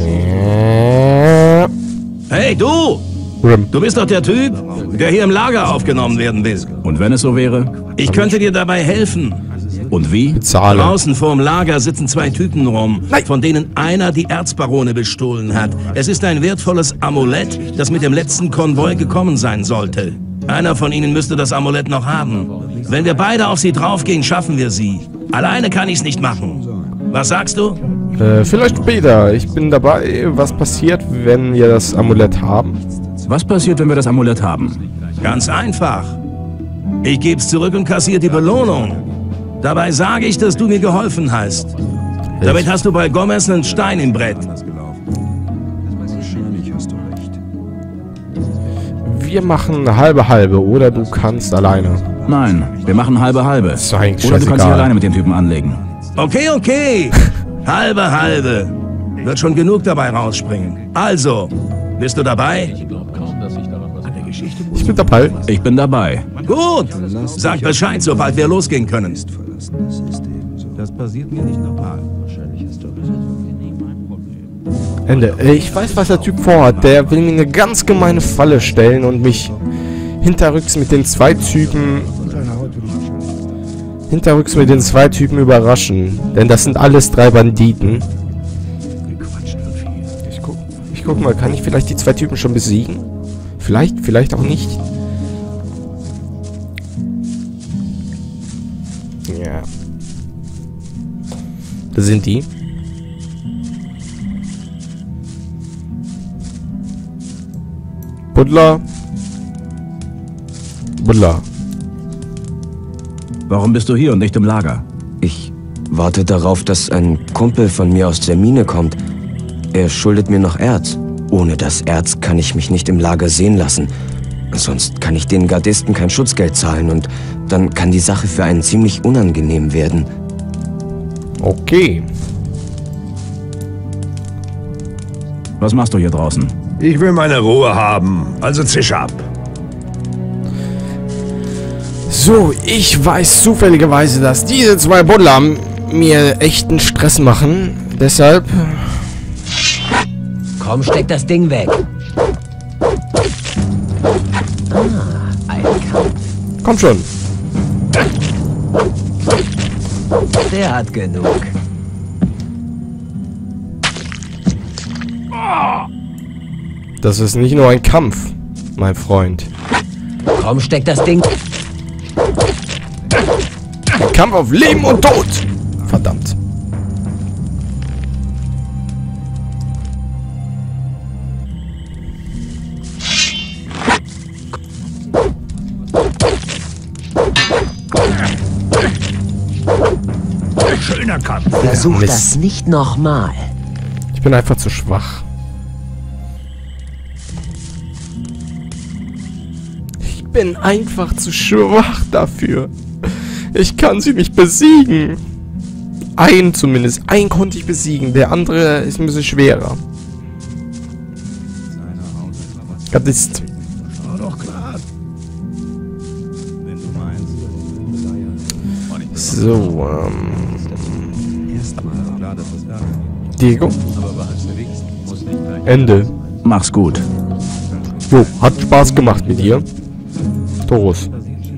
Äh,
Hey, du!
Rim.
Du bist doch der Typ, der hier im Lager aufgenommen werden will.
Und wenn es so wäre?
Ich könnte dir dabei helfen.
Und wie?
Bezahle.
Draußen vorm Lager sitzen zwei Typen rum, von denen einer die Erzbarone bestohlen hat. Es ist ein wertvolles Amulett, das mit dem letzten Konvoi gekommen sein sollte. Einer von ihnen müsste das Amulett noch haben. Wenn wir beide auf sie draufgehen, schaffen wir sie. Alleine kann ich's nicht machen. Was sagst du?
Äh, vielleicht später. Ich bin dabei. Was passiert, wenn wir das Amulett haben?
Was passiert, wenn wir das Amulett haben?
Ganz einfach. Ich geb's zurück und kassiere die Belohnung. Dabei sage ich, dass du mir geholfen hast. Damit hast du bei Gomez einen Stein im Brett.
Wir machen halbe halbe oder du kannst alleine.
Nein, wir machen halbe halbe.
Ist doch eigentlich
Oder du kannst dich
scheißegal.
alleine mit den Typen anlegen.
Okay, okay. Halbe, halbe. Wird schon genug dabei rausspringen. Also, bist du dabei?
Ich bin dabei.
Ich bin dabei.
Gut. Sag Bescheid, sobald wir losgehen können.
Das passiert mir nicht nochmal.
Ende. Äh, Ich weiß, was der Typ vorhat. Der will mir eine ganz gemeine Falle stellen und mich hinterrücks mit den zwei Typen... Hinterrücks mit den zwei Typen überraschen. Denn das sind alles drei Banditen. Ich guck, ich guck mal, kann ich vielleicht die zwei Typen schon besiegen? Vielleicht, vielleicht auch nicht. Ja. Da sind die. Buddler. Buddler.
Warum bist du hier und nicht im Lager?
Ich warte darauf, dass ein Kumpel von mir aus der Mine kommt. Er schuldet mir noch Erz. Ohne das Erz kann ich mich nicht im Lager sehen lassen. Sonst kann ich den Gardisten kein Schutzgeld zahlen und dann kann die Sache für einen ziemlich unangenehm werden.
Okay.
Was machst du hier draußen?
Ich will meine Ruhe haben, also zisch ab.
So, ich weiß zufälligerweise, dass diese zwei Buddler mir echten Stress machen. Deshalb...
Komm, steck das Ding weg. Ah, ein Kampf.
Komm schon.
Der hat genug.
Das ist nicht nur ein Kampf, mein Freund.
Komm, steck das Ding.
Ein Kampf auf Leben und Tod. Verdammt.
Schöner Kampf.
Versuch
Mist.
das nicht nochmal.
Ich bin einfach zu schwach. Ich bin einfach zu schwach dafür. Ich kann sie nicht besiegen. Einen zumindest. Einen konnte ich besiegen. Der andere ist ein bisschen schwerer. Gardist.
War doch klar.
So, ähm... Diego? Ende.
Mach's gut.
Jo, hat Spaß gemacht mit dir. Torus.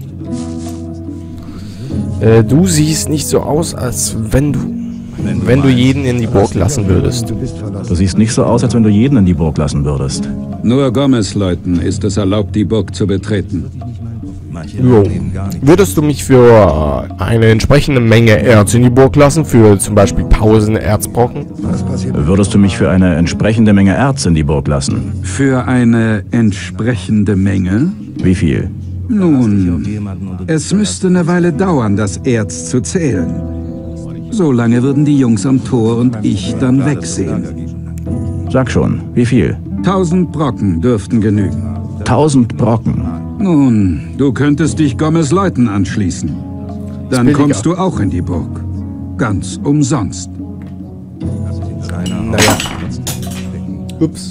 Äh, du siehst nicht so aus, als wenn du... Wenn du jeden in die Burg lassen würdest.
Du siehst nicht so aus, als wenn du jeden in die Burg lassen würdest.
Nur Gomez-Leuten ist es erlaubt, die Burg zu betreten.
Jo. Würdest du mich für eine entsprechende Menge Erz in die Burg lassen? Für zum Beispiel tausend Erzbrocken?
Würdest du mich für eine entsprechende Menge Erz in die Burg lassen?
Für eine entsprechende Menge?
Wie viel?
Nun, es müsste eine Weile dauern, das Erz zu zählen. So lange würden die Jungs am Tor und ich dann wegsehen.
Sag schon, wie viel?
Tausend Brocken dürften genügen.
Tausend Brocken?
Nun, du könntest dich Gomez Leuten anschließen. Dann kommst du auch in die Burg. Ganz umsonst.
Naja. Ups.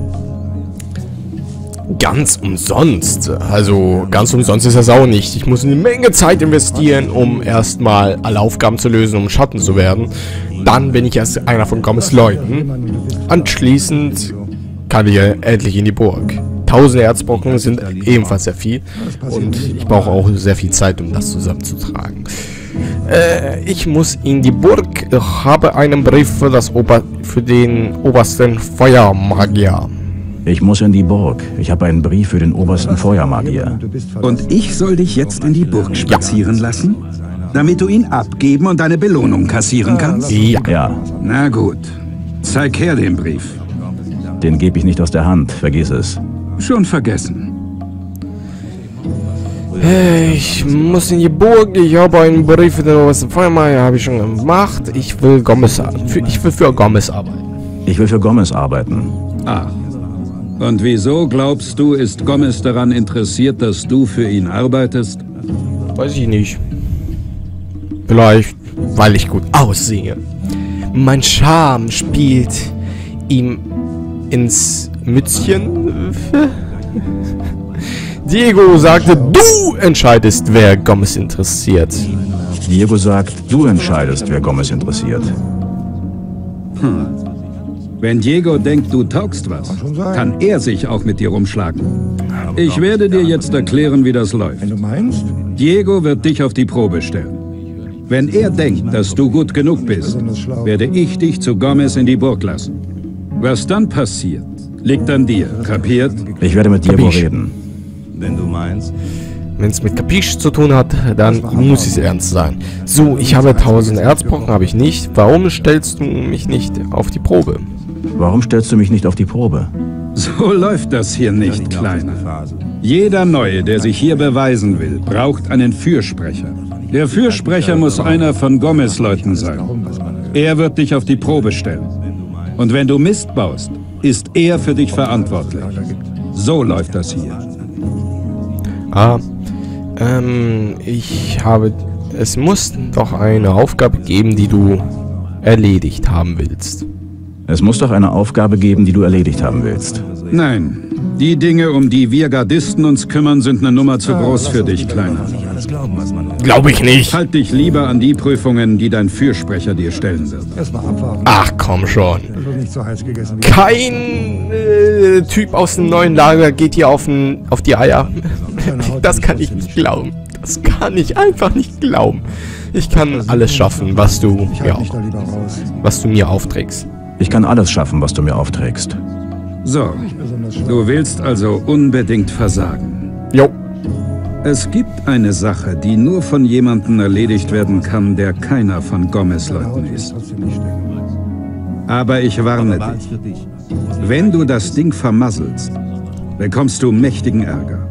Ganz umsonst. Also, ganz umsonst ist das auch nicht. Ich muss eine Menge Zeit investieren, um erstmal alle Aufgaben zu lösen, um Schatten zu werden. Dann bin ich erst einer von Gomez Leuten. Anschließend kann ich endlich in die Burg. Tausend Erzbrocken sind ebenfalls sehr viel. Und ich brauche auch sehr viel Zeit, um das zusammenzutragen. Äh, ich muss in die Burg. Ich habe einen Brief für, das Ober für den obersten Feuermagier.
Ich muss in die Burg. Ich habe einen Brief für den obersten Feuermagier.
Und ich soll dich jetzt in die Burg spazieren ja. lassen? Damit du ihn abgeben und deine Belohnung kassieren kannst?
Ja. ja.
Na gut. Zeig her den Brief.
Den gebe ich nicht aus der Hand. Vergiss es.
Schon vergessen.
Ich muss in die Burg. Ich habe einen Brief für den obersten Feuermagier. Habe ich schon gemacht. Ich will Gomez. Ich will für Gomez arbeiten.
Ich will für Gomez arbeiten.
Ah. Und wieso glaubst du, ist Gomez daran interessiert, dass du für ihn arbeitest?
Weiß ich nicht. Vielleicht, weil ich gut aussehe. Mein Charme spielt ihm ins Mützchen. Diego sagte, du entscheidest, wer Gomez interessiert.
Diego sagt, du entscheidest, wer Gomez interessiert.
Hm. Wenn Diego denkt, du taugst was, kann er sich auch mit dir rumschlagen. Ich werde dir jetzt erklären, wie das läuft. Diego wird dich auf die Probe stellen. Wenn er denkt, dass du gut genug bist, werde ich dich zu Gomez in die Burg lassen. Was dann passiert, liegt an dir, kapiert?
Ich werde mit Diego reden.
Wenn du meinst. Wenn es mit Capiche zu tun hat, dann muss es ernst sein. So, ich habe tausend Erzbrocken, habe ich nicht. Warum stellst du mich nicht auf die Probe?
Warum stellst du mich nicht auf die Probe?
So läuft das hier nicht, Kleiner. Jeder Neue, der sich hier beweisen will, braucht einen Fürsprecher. Der Fürsprecher muss einer von Gomez Leuten sein. Er wird dich auf die Probe stellen. Und wenn du Mist baust, ist er für dich verantwortlich. So läuft das hier.
Ah, ähm, ich habe... Es muss doch eine Aufgabe geben, die du erledigt haben willst.
Es muss doch eine Aufgabe geben, die du erledigt haben willst.
Nein, die Dinge, um die wir Gardisten uns kümmern, sind eine Nummer zu groß für dich, Kleiner.
Glaube ich nicht.
Halt dich lieber an die Prüfungen, die dein Fürsprecher dir stellen wird.
Ach, komm schon. Kein äh, Typ aus dem neuen Lager geht hier auf, n, auf die Eier. Das kann ich nicht glauben. Das kann ich einfach nicht glauben. Ich kann alles schaffen, was du, ja, was du mir aufträgst.
Ich kann alles schaffen, was du mir aufträgst.
So, du willst also unbedingt versagen.
Jo.
Es gibt eine Sache, die nur von jemandem erledigt werden kann, der keiner von Gomez Leuten ist. Aber ich warne dich. Wenn du das Ding vermasselst, bekommst du mächtigen Ärger.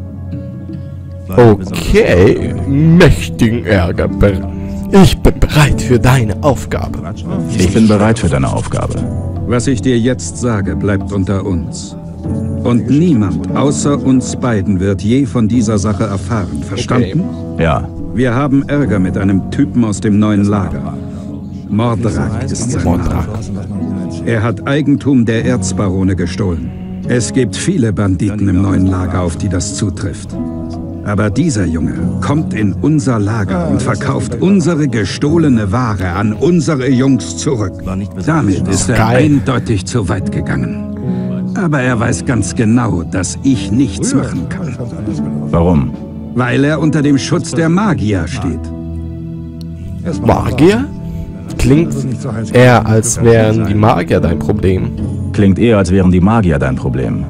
Okay, mächtigen Ärger. Ich bin bereit für deine Aufgabe.
Ich bin bereit für deine Aufgabe.
Was ich dir jetzt sage, bleibt unter uns. Und niemand außer uns beiden wird je von dieser Sache erfahren. Verstanden?
Okay. Ja.
Wir haben Ärger mit einem Typen aus dem neuen Lager. Mordrak ist sein Name. Er hat Eigentum der Erzbarone gestohlen. Es gibt viele Banditen im neuen Lager, auf die das zutrifft. Aber dieser Junge kommt in unser Lager und verkauft unsere gestohlene Ware an unsere Jungs zurück. Damit ist er eindeutig zu weit gegangen. Aber er weiß ganz genau, dass ich nichts machen kann.
Warum?
Weil er unter dem Schutz der Magier steht.
Magier? Klingt eher, als wären die Magier dein Problem.
Klingt eher, als wären die Magier dein Problem.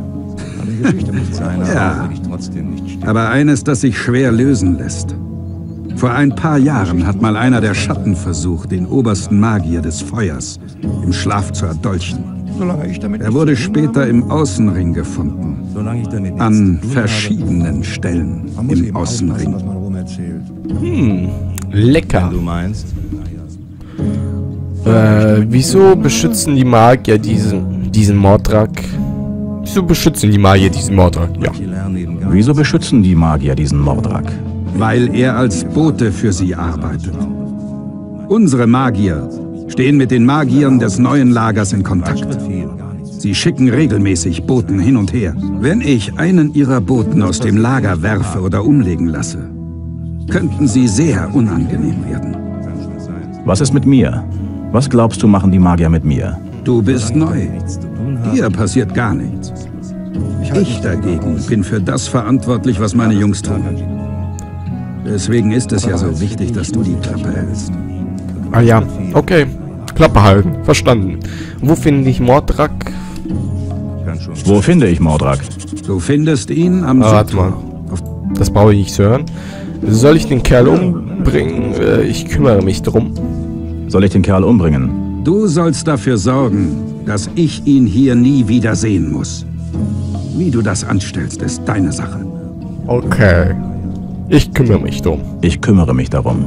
Ja, aber eines, das sich schwer lösen lässt. Vor ein paar Jahren hat mal einer der Schatten versucht, den obersten Magier des Feuers im Schlaf zu erdolchen. Er wurde später im Außenring gefunden. An verschiedenen Stellen im Außenring.
Hm, lecker. Du meinst? Äh, wieso beschützen die Magier diesen, diesen Mordrak? Wieso beschützen die Magier diesen Mordrak? Ja.
Wieso beschützen die Magier diesen Mordrak?
Weil er als Bote für sie arbeitet. Unsere Magier stehen mit den Magiern des neuen Lagers in Kontakt. Sie schicken regelmäßig Boten hin und her. Wenn ich einen ihrer Boten aus dem Lager werfe oder umlegen lasse, könnten sie sehr unangenehm werden.
Was ist mit mir? Was glaubst du, machen die Magier mit mir?
Du bist neu. Hier passiert gar nichts. Ich dagegen bin für das verantwortlich, was meine Jungs tun. Deswegen ist es ja so wichtig, dass du die Klappe hältst.
Ah ja, okay. Klappe halten. Verstanden. Wo finde ich Mordrak?
Wo finde ich Mordrak?
Du findest ihn am
ah, warte mal. Das brauche ich nicht zu hören. Soll ich den Kerl umbringen? Ich kümmere mich drum.
Soll ich den Kerl umbringen?
Du sollst dafür sorgen, dass ich ihn hier nie wieder sehen muss. Wie du das anstellst, ist deine Sache.
Okay. Ich kümmere mich drum.
Ich kümmere mich darum.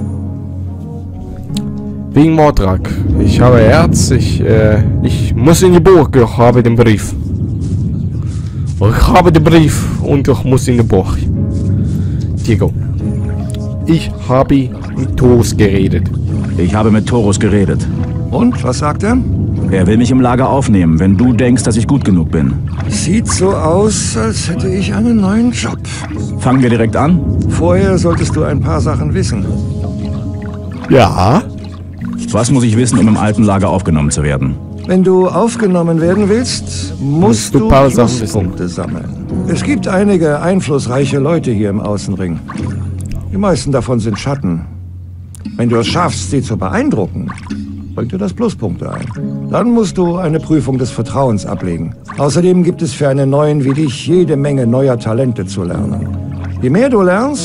Wegen Mordrak. Ich habe Erz. Ich, äh, ich muss in die Burg. Ich habe den Brief. Ich habe den Brief und ich muss in die Burg. Diego. Ich habe mit Torus geredet.
Ich habe mit Torus geredet.
Und, was sagt er?
Er will mich im Lager aufnehmen, wenn du denkst, dass ich gut genug bin.
Sieht so aus, als hätte ich einen neuen Job.
Fangen wir direkt an?
Vorher solltest du ein paar Sachen wissen.
Ja?
Was muss ich wissen, um im alten Lager aufgenommen zu werden?
Wenn du aufgenommen werden willst, musst, musst du Pluspunkte sammeln. Es gibt einige einflussreiche Leute hier im Außenring. Die meisten davon sind Schatten. Wenn du es schaffst, sie zu beeindrucken, bringt dir das Pluspunkte ein. Dann musst du eine Prüfung des Vertrauens ablegen. Außerdem gibt es für einen Neuen wie dich jede Menge neuer Talente zu lernen. Je mehr du lernst,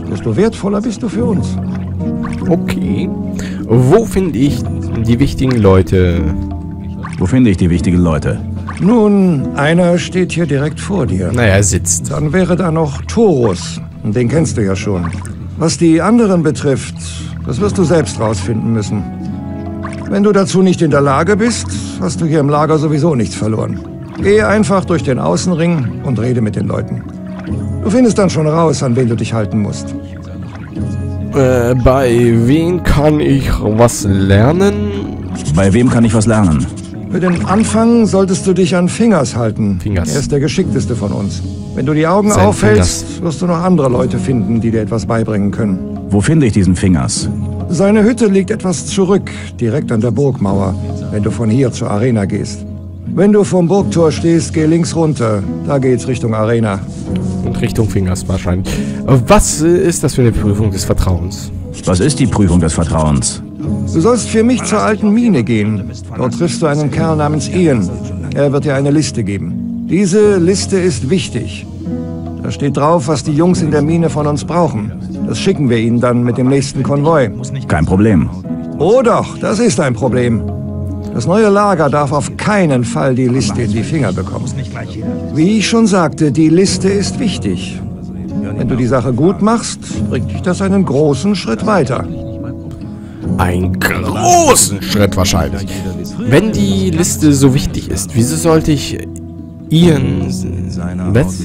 desto wertvoller bist du für uns.
Okay. Wo finde ich die wichtigen Leute?
Wo finde ich die wichtigen Leute?
Nun, einer steht hier direkt vor dir.
Naja, er sitzt.
Dann wäre da noch Taurus. Den kennst du ja schon. Was die anderen betrifft, das wirst du selbst rausfinden müssen. Wenn du dazu nicht in der Lage bist, hast du hier im Lager sowieso nichts verloren. Geh einfach durch den Außenring und rede mit den Leuten. Du findest dann schon raus, an wen du dich halten musst.
Äh, bei wem kann ich was lernen?
Bei wem kann ich was lernen?
Für den Anfang solltest du dich an Fingers halten.
Fingers.
Er ist der geschickteste von uns. Wenn du die Augen
Sein
aufhältst,
Fingers.
wirst du noch andere Leute finden, die dir etwas beibringen können.
Wo finde ich diesen Fingers?
Seine Hütte liegt etwas zurück, direkt an der Burgmauer, wenn du von hier zur Arena gehst. Wenn du vom Burgtor stehst, geh links runter. Da geht's Richtung Arena.
Und Richtung Fingers wahrscheinlich. Was ist das für eine Prüfung des Vertrauens?
Was ist die Prüfung des Vertrauens?
Du sollst für mich zur alten Mine gehen. Dort triffst du einen Kerl namens Ian. Er wird dir eine Liste geben. Diese Liste ist wichtig. Da steht drauf, was die Jungs in der Mine von uns brauchen. Das schicken wir ihnen dann mit dem nächsten Konvoi.
Kein Problem.
Oh doch, das ist ein Problem. Das neue Lager darf auf keinen Fall die Liste in die Finger bekommen. Wie ich schon sagte, die Liste ist wichtig. Wenn du die Sache gut machst, bringt dich das einen großen Schritt weiter.
Einen großen Schritt wahrscheinlich. Wenn die Liste so wichtig ist, wieso sollte ich Ian... Was?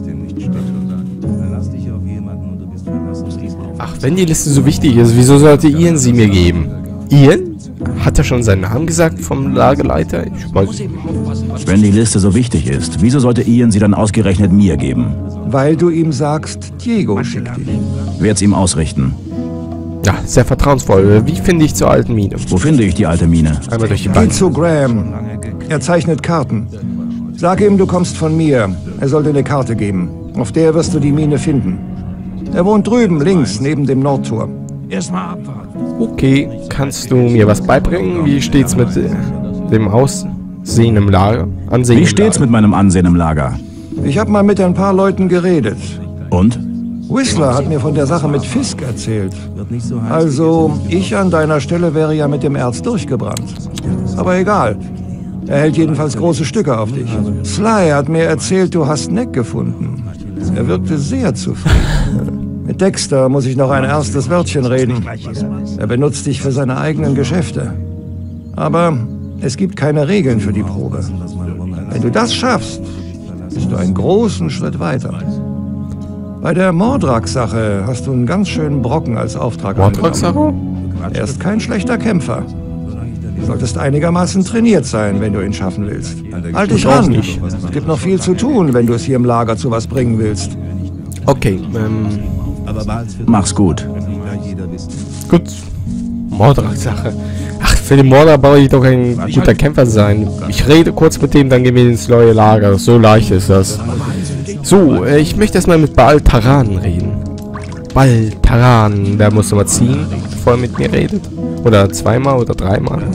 Ach, wenn die Liste so wichtig ist, wieso sollte Ian sie mir geben? Ian? Hat er schon seinen Namen gesagt vom Lagerleiter? Ich weiß nicht.
Wenn die Liste so wichtig ist, wieso sollte Ian sie dann ausgerechnet mir geben?
Weil du ihm sagst, Diego schickt dich.
Werd's ihm ausrichten.
Ja, sehr vertrauensvoll. Wie finde ich zur alten Mine?
Wo finde ich die alte Mine?
Einmal durch die
Geh
Bank.
zu Graham. Er zeichnet Karten. Sag ihm, du kommst von mir. Er soll dir eine Karte geben. Auf der wirst du die Mine finden. Er wohnt drüben, links, neben dem Nordtor.
Erstmal abwarten.
Okay, kannst du mir was beibringen? Wie steht's mit äh, dem Aussehen im Lager? Ansehen
Wie
im
steht's
Lager?
mit meinem Ansehen im Lager?
Ich habe mal mit ein paar Leuten geredet.
Und?
Whistler hat mir von der Sache mit Fisk erzählt. Also, ich an deiner Stelle wäre ja mit dem Erz durchgebrannt. Aber egal. Er hält jedenfalls große Stücke auf dich. Sly hat mir erzählt, du hast Neck gefunden. Er wirkte sehr zufrieden. Mit Dexter muss ich noch ein ernstes Wörtchen reden. Er benutzt dich für seine eigenen Geschäfte. Aber es gibt keine Regeln für die Probe. Wenn du das schaffst, bist du einen großen Schritt weiter. Bei der Mordrak-Sache hast du einen ganz schönen Brocken als Auftrag angenommen. Er ist kein schlechter Kämpfer. Du solltest einigermaßen trainiert sein, wenn du ihn schaffen willst. Halt dich ran. Es gibt noch viel zu tun, wenn du es hier im Lager zu was bringen willst.
Okay, ähm...
Mach's gut.
Gut. Mordrak-Sache. Ach, für den Mordor brauche ich doch ein guter Kämpfer sein. Ich rede kurz mit dem, dann gehen wir ins neue Lager. So leicht ist das. So, äh, ich möchte erstmal mit Baal Taran reden. Baal Taran, der muss nochmal ziehen, bevor er mit mir redet. Oder zweimal oder dreimal.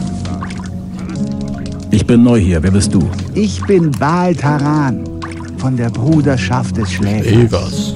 Ich bin neu hier. Wer bist du?
Ich bin Baal Taran von der Bruderschaft des Schläfers.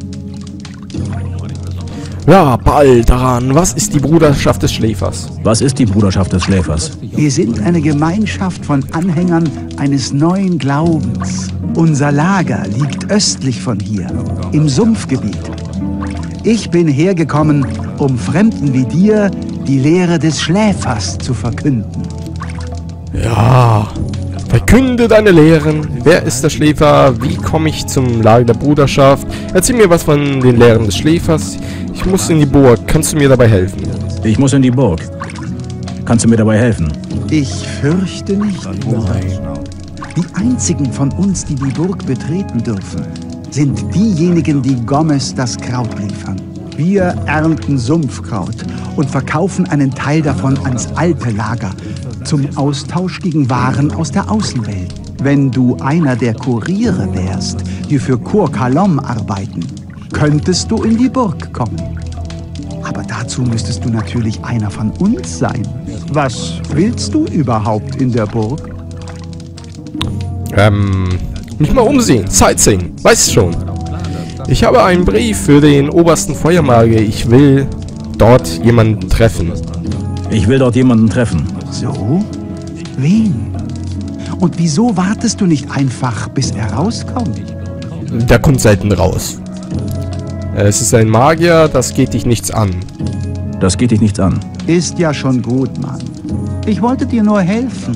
Ja, Baal Taran, was ist die Bruderschaft des Schläfers?
Was ist die Bruderschaft des Schläfers?
Wir sind eine Gemeinschaft von Anhängern eines neuen Glaubens. Unser Lager liegt östlich von hier, im Sumpfgebiet. Ich bin hergekommen, um Fremden wie dir die Lehre des Schläfers zu verkünden.
Ja, verkünde deine Lehren. Wer ist der Schläfer? Wie komme ich zum Lager der Bruderschaft? Erzähl mir was von den Lehren des Schläfers. Ich muss in die Burg. Kannst du mir dabei helfen?
Ich muss in die Burg. Kannst du mir dabei helfen?
Ich fürchte nicht, Bruder. Die einzigen von uns, die die Burg betreten dürfen, sind diejenigen, die Gomez das Kraut liefern. Wir ernten Sumpfkraut und verkaufen einen Teil davon ans alte Lager zum Austausch gegen Waren aus der Außenwelt. Wenn du einer der Kuriere wärst, die für Kur Kalom arbeiten, könntest du in die Burg kommen. Aber dazu müsstest du natürlich einer von uns sein. Was willst du überhaupt in der Burg?
Ähm, mich mal umsehen. Sightseeing. Weißt schon. Ich habe einen Brief für den obersten Feuermagier. Ich will dort jemanden treffen.
Ich will dort jemanden treffen.
So? Wen? Und wieso wartest du nicht einfach, bis er rauskommt?
Der kommt selten raus. Es ist ein Magier, das geht dich nichts an.
Das geht dich nichts an.
Ist ja schon gut, Mann. Ich wollte dir nur helfen.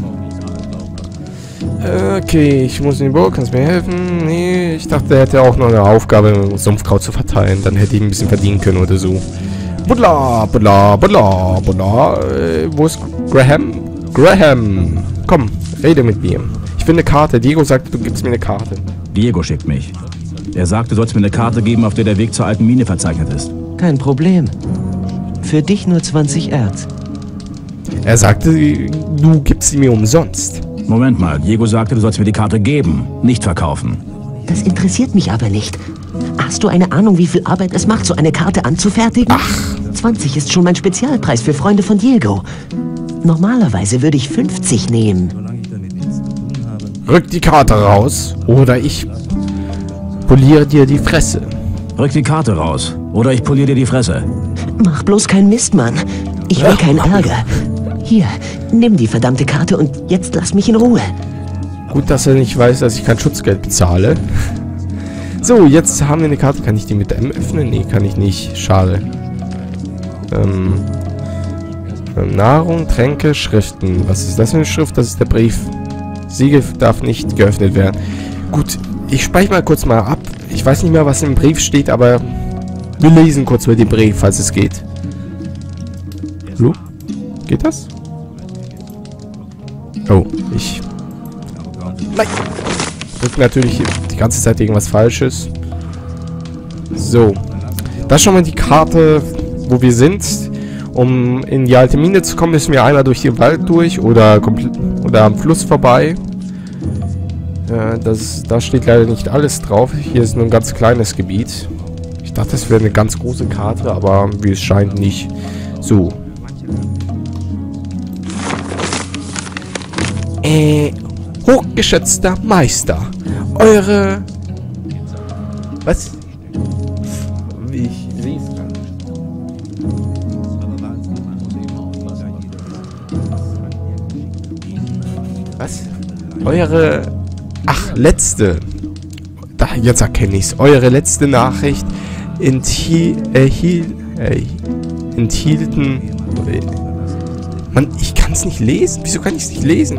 Okay, ich muss in die Burg, kannst du mir helfen? Nee, ich dachte, er hätte auch noch eine Aufgabe, Sumpfkraut zu verteilen. Dann hätte ich ein bisschen verdienen können oder so. Buddla, buddla, buddla, buddla. Äh, wo ist Graham? Graham! Komm, rede mit mir. Ich will eine Karte. Diego sagt, du gibst mir eine Karte.
Diego schickt mich. Er sagt, du sollst mir eine Karte geben, auf der der Weg zur alten Mine verzeichnet ist.
Kein Problem. Für dich nur zwanzig Erz.
Er sagte, du gibst sie mir umsonst.
Moment mal, Diego sagte, du sollst mir die Karte geben, nicht verkaufen.
Das interessiert mich aber nicht. Hast du eine Ahnung, wie viel Arbeit es macht, so eine Karte anzufertigen?
Ach.
zwanzig ist schon mein Spezialpreis für Freunde von Diego. Normalerweise würde ich fünfzig nehmen.
Rück die Karte raus, oder ich poliere dir die Fresse.
Rück die Karte raus, oder ich poliere dir die Fresse.
Mach bloß keinen Mist, Mann. Ich will keinen Ärger. Hier, nimm die verdammte Karte und jetzt lass mich in Ruhe.
Gut, dass er nicht weiß, dass ich kein Schutzgeld bezahle. So, jetzt haben wir eine Karte. Kann ich die mit M öffnen? Nee, kann ich nicht. Schade. Ähm, Nahrung, Tränke, Schriften. Was ist das für eine Schrift? Das ist der Brief. Siegel darf nicht geöffnet werden. Gut, ich speichere mal kurz mal ab. Ich weiß nicht mehr, was im Brief steht, aber wir lesen kurz mal den Brief, falls es geht. So? Geht das? Oh, ich... Nein! Drück natürlich die ganze Zeit irgendwas Falsches. So. Das ist schon mal die Karte, wo wir sind. Um in die alte Mine zu kommen, müssen wir einmal durch den Wald durch oder, oder am Fluss vorbei. Äh, das, da steht leider nicht alles drauf. Hier ist nur ein ganz kleines Gebiet. Ich dachte, das wäre eine ganz große Karte, aber wie es scheint nicht. So. Äh, hochgeschätzter Meister, eure... Was? Wie ich sehe es gar nicht. Was? Eure... Ach, letzte... Da, jetzt erkenne ich es. Eure letzte Nachricht enthiel, erhiel, äh, enthielten... Äh, Mann, ich kann es nicht lesen. Wieso kann ich es nicht lesen?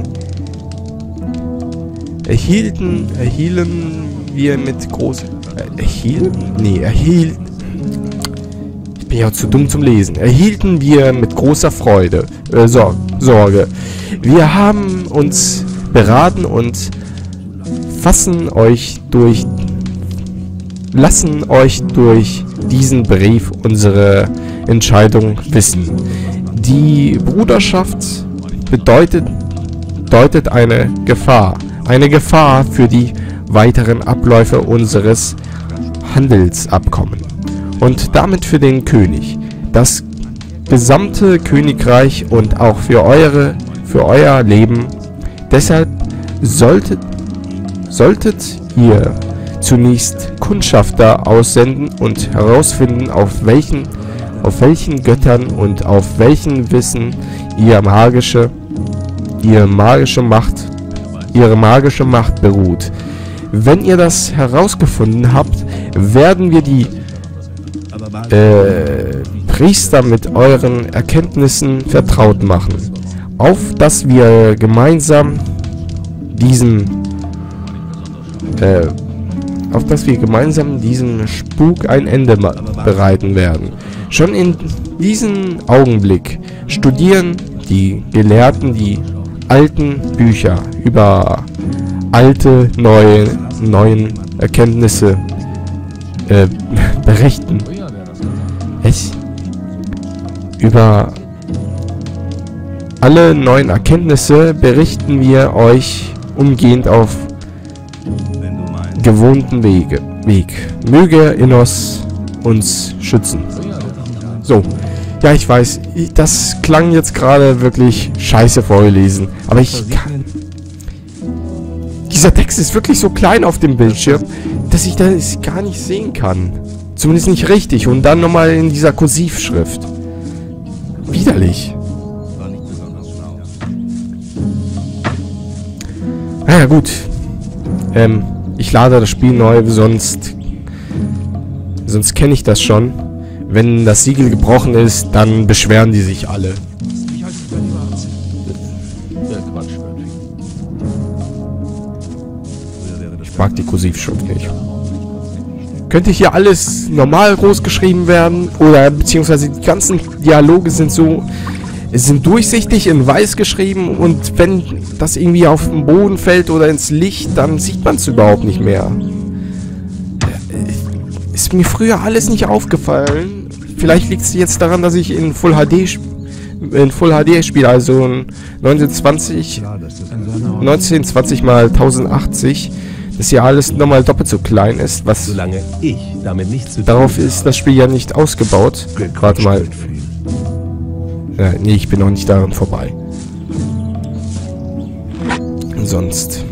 Erhielten, erhielen wir mit groß... Äh, erhielten? Nee, erhielt... Ich bin ja zu dumm zum Lesen. Erhielten wir mit großer Freude, äh, Sor Sorge. Wir haben uns beraten und fassen euch durch... Lassen euch durch diesen Brief unsere Entscheidung wissen. Die Bruderschaft bedeutet, bedeutet eine Gefahr. Eine Gefahr für die weiteren Abläufe unseres Handelsabkommens. Und damit für den König. Das gesamte Königreich und auch für eure, für euer Leben. Deshalb solltet, solltet ihr zunächst Kundschafter aussenden und herausfinden, auf welchen auf welchen Göttern und auf welchen Wissen ihr magische, ihre magische Macht, ihre magische Macht beruht. Wenn ihr das herausgefunden habt, werden wir die äh, Priester mit euren Erkenntnissen vertraut machen, auf dass wir gemeinsam diesen, äh, auf dass wir gemeinsam diesem Spuk ein Ende bereiten werden. Schon in diesem Augenblick studieren die Gelehrten die alten Bücher über alte, neue, neuen Erkenntnisse äh, berichten. Es über alle neuen Erkenntnisse berichten wir euch umgehend auf gewohnten Wege, Weg. Möge Innos uns schützen. So, ja, ich weiß, ich, das klang jetzt gerade wirklich scheiße vorgelesen, aber ich kann... Dieser Text ist wirklich so klein auf dem Bildschirm, dass ich das gar nicht sehen kann. Zumindest nicht richtig. Und dann nochmal in dieser Kursivschrift. Widerlich. Naja, gut. Ähm, ich lade das Spiel neu, sonst... Sonst kenne ich das schon. Wenn das Siegel gebrochen ist, dann beschweren die sich alle. Ich mag die Kursivschrift nicht. Könnte hier alles normal groß geschrieben werden? Oder beziehungsweise die ganzen Dialoge sind so... sind durchsichtig in weiß geschrieben und wenn das irgendwie auf den Boden fällt oder ins Licht, dann sieht man es überhaupt nicht mehr. Ist mir früher alles nicht aufgefallen. Vielleicht liegt es jetzt daran, dass ich in Full H D in Full H D spiele, also in neunzehnhundertzwanzig neunzehnhundertzwanzig mal tausendachtzig, dass hier alles nochmal doppelt so klein ist, was
Solange ich damit nicht zu
darauf ist das Spiel ja nicht ausgebaut. Warte mal. Ja, nee, ich bin noch nicht daran vorbei. Und sonst.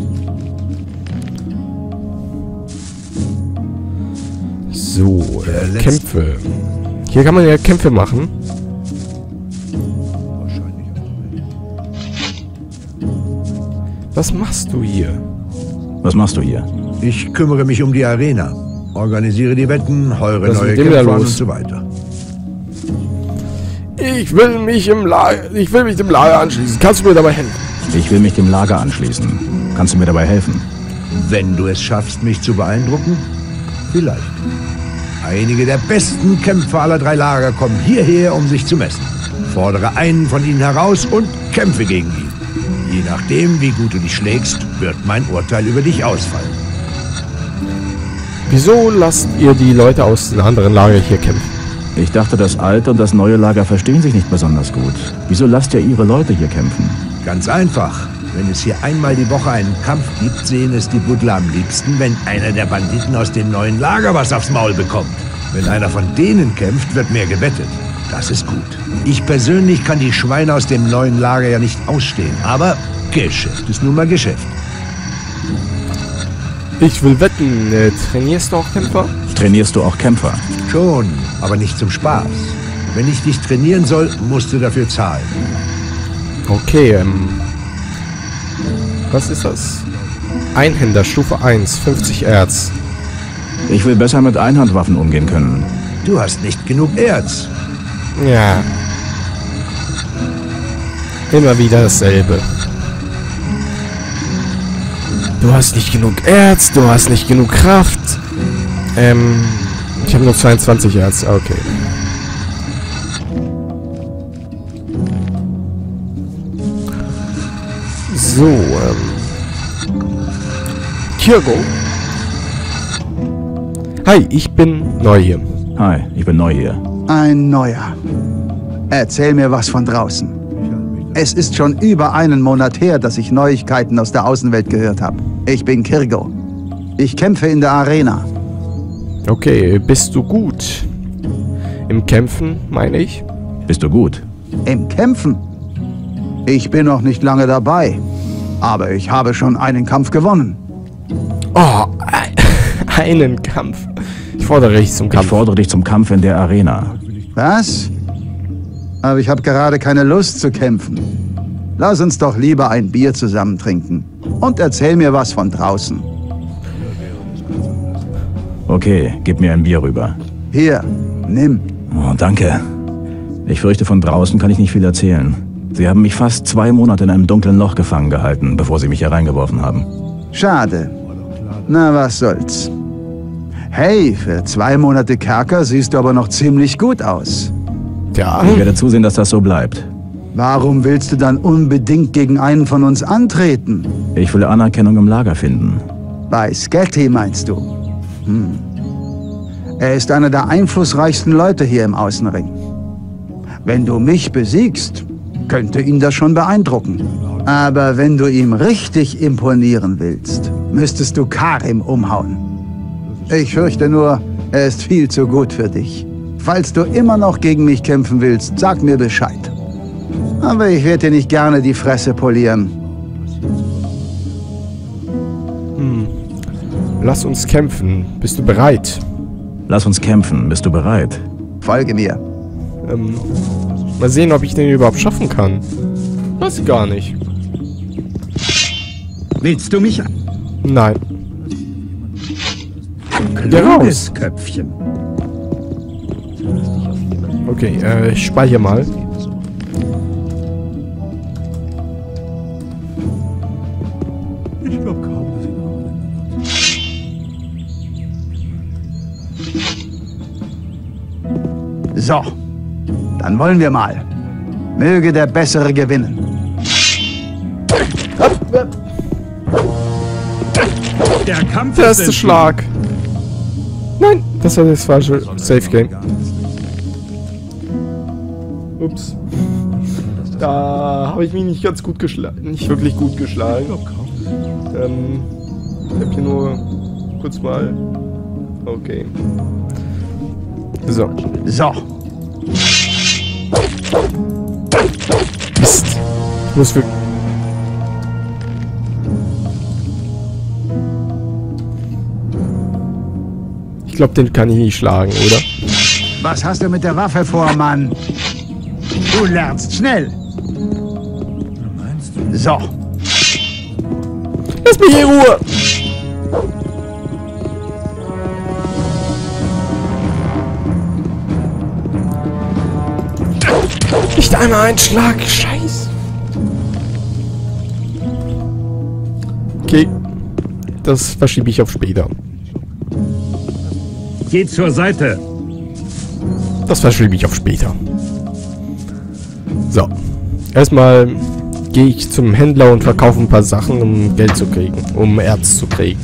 So, äh, Kämpfe. Hier kann man ja Kämpfe machen. Was machst du hier?
Was machst du hier?
Ich kümmere mich um die Arena. Organisiere die Wetten, heure
Was
neue
ist mit dem da
Kämpfer an
los?
und so weiter.
Ich will mich im Lager, ich will mich dem Lager anschließen. Kannst du mir dabei helfen?
Ich will mich dem Lager anschließen. Kannst du mir dabei helfen?
Wenn du es schaffst, mich zu beeindrucken? Vielleicht. Einige der besten Kämpfer aller drei Lager kommen hierher, um sich zu messen. Fordere einen von ihnen heraus und kämpfe gegen ihn. Je nachdem, wie gut du dich schlägst, wird mein Urteil über dich ausfallen.
Wieso lasst ihr die Leute aus den anderen Lagern hier kämpfen?
Ich dachte, das alte und das neue Lager verstehen sich nicht besonders gut. Wieso lasst ihr ihre Leute hier kämpfen?
Ganz einfach. Wenn es hier einmal die Woche einen Kampf gibt, sehen es die Buddler am liebsten, wenn einer der Banditen aus dem neuen Lager was aufs Maul bekommt. Wenn einer von denen kämpft, wird mehr gewettet. Das ist gut. Ich persönlich kann die Schweine aus dem neuen Lager ja nicht ausstehen, aber Geschäft ist nun mal Geschäft.
Ich will wetten, äh, trainierst du auch Kämpfer?
Trainierst du auch Kämpfer?
Schon, aber nicht zum Spaß. Wenn ich dich trainieren soll, musst du dafür zahlen.
Okay, ähm... was ist das? Einhänder, Stufe eins, fünfzig Erz.
Ich will besser mit Einhandwaffen umgehen können.
Du hast nicht genug Erz.
Ja. Immer wieder dasselbe. Du hast nicht genug Erz, du hast nicht genug Kraft. Ähm, ich habe nur zweiundzwanzig Erz, okay. So, ähm... Kirgo. Hi, ich bin neu hier.
Hi, ich bin neu hier.
Ein Neuer. Erzähl mir was von draußen. Es ist schon über einen Monat her, dass ich Neuigkeiten aus der Außenwelt gehört habe. Ich bin Kirgo. Ich kämpfe in der Arena.
Okay, bist du gut? Im Kämpfen, meine ich?
Bist du gut?
Im Kämpfen? Ich bin noch nicht lange dabei. Aber ich habe schon einen Kampf gewonnen.
Oh, einen Kampf. Ich fordere dich zum Kampf.
Ich fordere dich zum Kampf in der Arena.
Was? Aber ich habe gerade keine Lust zu kämpfen. Lass uns doch lieber ein Bier zusammen trinken. Und erzähl mir was von draußen.
Okay, gib mir ein Bier rüber.
Hier, nimm.
Oh, danke. Ich fürchte, von draußen kann ich nicht viel erzählen. Sie haben mich fast zwei Monate in einem dunklen Loch gefangen gehalten, bevor sie mich hier reingeworfen haben.
Schade. Na, was soll's. Hey, für zwei Monate Kerker siehst du aber noch ziemlich gut aus.
Ja.
Ich werde zusehen, dass das so bleibt.
Warum willst du dann unbedingt gegen einen von uns antreten?
Ich will Anerkennung im Lager finden.
Bei Sketty meinst du? Hm. Er ist einer der einflussreichsten Leute hier im Außenring. Wenn du mich besiegst, könnte ihn das schon beeindrucken. Aber wenn du ihm richtig imponieren willst, müsstest du Karim umhauen. Ich fürchte nur, er ist viel zu gut für dich. Falls du immer noch gegen mich kämpfen willst, sag mir Bescheid. Aber ich werde dir nicht gerne die Fresse polieren.
Hm. Lass uns kämpfen. Bist du bereit?
Lass uns kämpfen. Bist du bereit?
Folge mir.
Ähm, mal sehen, ob ich den überhaupt schaffen kann. Weiß gar nicht.
Willst du mich?
Nein.
Geh raus. Köpfchen.
Okay, äh, ich speichere mal.
Ich glaube kaum, dass ich
So, dann wollen wir mal. Möge der Bessere gewinnen.
Der Kampf
Der
ist
erste Schlag. Nein, das war das falsche Safe Game. Ups. Da habe ich mich nicht ganz gut geschlagen. Nicht wirklich gut geschlagen. Ähm, ich habe hier nur kurz mal. Okay. So.
So.
Mist. Ich muss für. Ich glaube, den kann ich nicht schlagen, oder?
Was hast du mit der Waffe vor, Mann? Du lernst schnell. So.
Lass mich in Ruhe! Nicht einmal ein Schlag, Scheiß. Okay. Das verschiebe ich auf später.
Geh zur Seite.
Das verschiebe ich auf später. So. Erstmal gehe ich zum Händler und verkaufe ein paar Sachen, um Geld zu kriegen. Um Erz zu kriegen.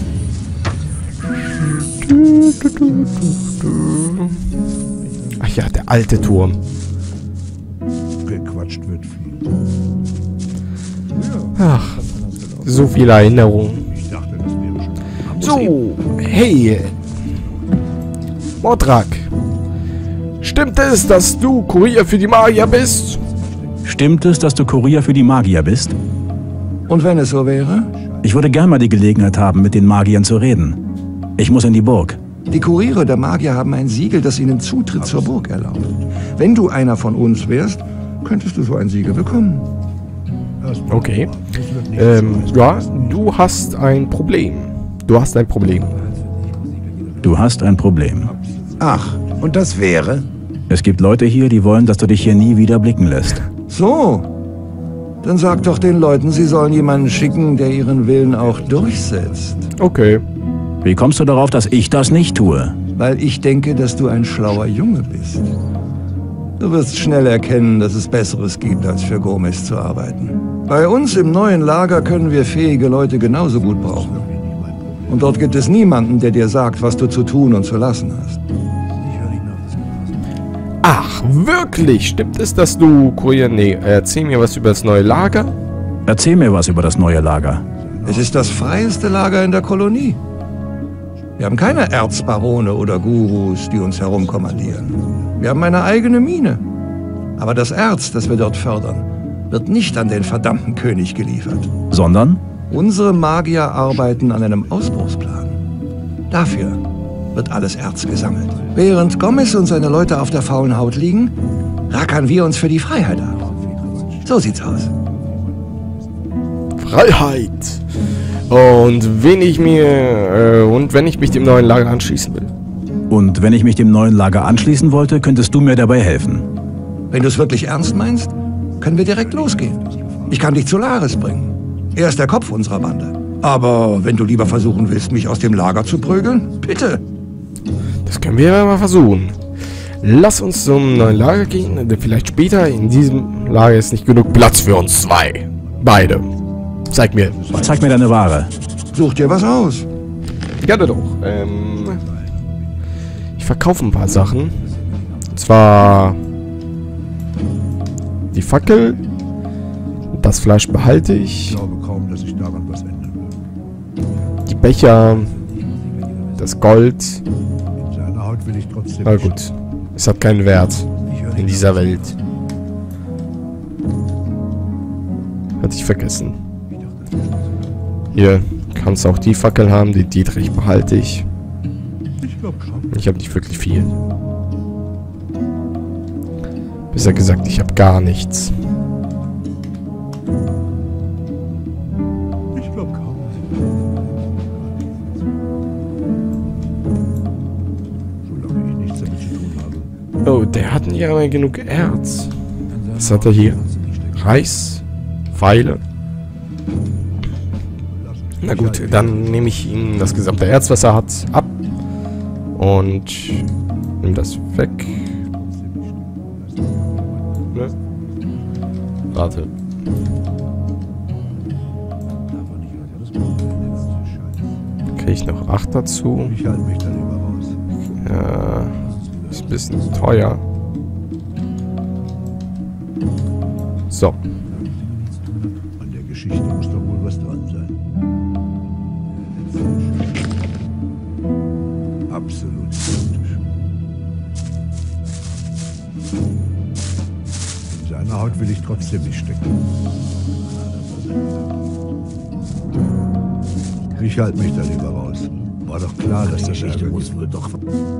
Ach ja, der alte Turm.
gequatscht wird viel.
Ach, so viele Erinnerungen. So, hey. Mordrak. Stimmt es, dass du Kurier für die Magier bist?
Stimmt es, dass du Kurier für die Magier bist?
Und wenn es so wäre?
Ich würde gern mal die Gelegenheit haben, mit den Magiern zu reden. Ich muss in die Burg.
Die Kuriere der Magier haben ein Siegel, das ihnen Zutritt zur Burg erlaubt. Wenn du einer von uns wärst, könntest du so ein Siegel bekommen.
Okay. Ähm, ja, du hast ein Problem. Du hast ein Problem.
Du hast ein Problem.
Ach, und das wäre?
Es gibt Leute hier, die wollen, dass du dich hier nie wieder blicken lässt.
So. Dann sag doch den Leuten, sie sollen jemanden schicken, der ihren Willen auch durchsetzt.
Okay.
Wie kommst du darauf, dass ich das nicht tue?
Weil ich denke, dass du ein schlauer Junge bist. Du wirst schnell erkennen, dass es Besseres gibt, als für Gomez zu arbeiten. Bei uns im neuen Lager können wir fähige Leute genauso gut brauchen. Und dort gibt es niemanden, der dir sagt, was du zu tun und zu lassen hast.
Ach, wirklich? Stimmt es, dass du Kurier... Nee, erzähl mir was über das neue Lager.
Erzähl mir was über das neue Lager.
Es ist das freieste Lager in der Kolonie. Wir haben keine Erzbarone oder Gurus, die uns herumkommandieren. Wir haben eine eigene Mine. Aber das Erz, das wir dort fördern, wird nicht an den verdammten König geliefert.
Sondern?
Unsere Magier arbeiten an einem Ausbruchsplan. Dafür wird alles Erz gesammelt. Während Gomez und seine Leute auf der faulen Haut liegen, rackern wir uns für die Freiheit ab. So sieht's aus.
Freiheit. Und wenn ich mir... Äh, und wenn ich mich dem neuen Lager anschließen will.
Und wenn ich mich dem neuen Lager anschließen wollte, könntest du mir dabei helfen.
Wenn du es wirklich ernst meinst, können wir direkt losgehen. Ich kann dich zu Laris bringen. Er ist der Kopf unserer Bande. Aber wenn du lieber versuchen willst, mich aus dem Lager zu prügeln, bitte.
Das können wir mal versuchen. Lass uns zum neuen Lager gehen, denn vielleicht später in diesem Lager ist nicht genug Platz für uns zwei. Beide. Zeig mir.
Zeig mir deine Ware.
Such dir was aus.
Gerne doch. Ähm, ich verkaufe ein paar Sachen. Und zwar die Fackel. Das Fleisch behalte ich.
Ich glaube kaum, dass ich daran was ändern will.
Die Becher. Das Gold.
In seiner Haut will ich trotzdem.
Na gut. Es hat keinen Wert in dieser Welt. Hatte ich vergessen. Hier, Kannst auch die Fackel haben, die Dietrich behalte ich. Ich habe nicht wirklich viel. Besser gesagt, ich habe gar nichts.
Ich glaube kaum. Solange ich nichts damit zu tun habe.
Oh, der hat nicht einmal genug Erz. Was hat er hier? Reis? Pfeile? Na gut, dann nehme ich ihm das gesamte Erz, was er hat, ab. Und nimm das weg. Ne? Warte. Kriege ich noch acht dazu?
Ich halte mich da lieber raus.
Ja, ist ein bisschen teuer. So.
An der Geschichte muss doch wohl was dran sein. Absolut idiotisch. In seiner Haut will ich trotzdem nicht stecken. Ich halte mich da lieber raus. War doch klar, dass das Ärger muss wohl doch.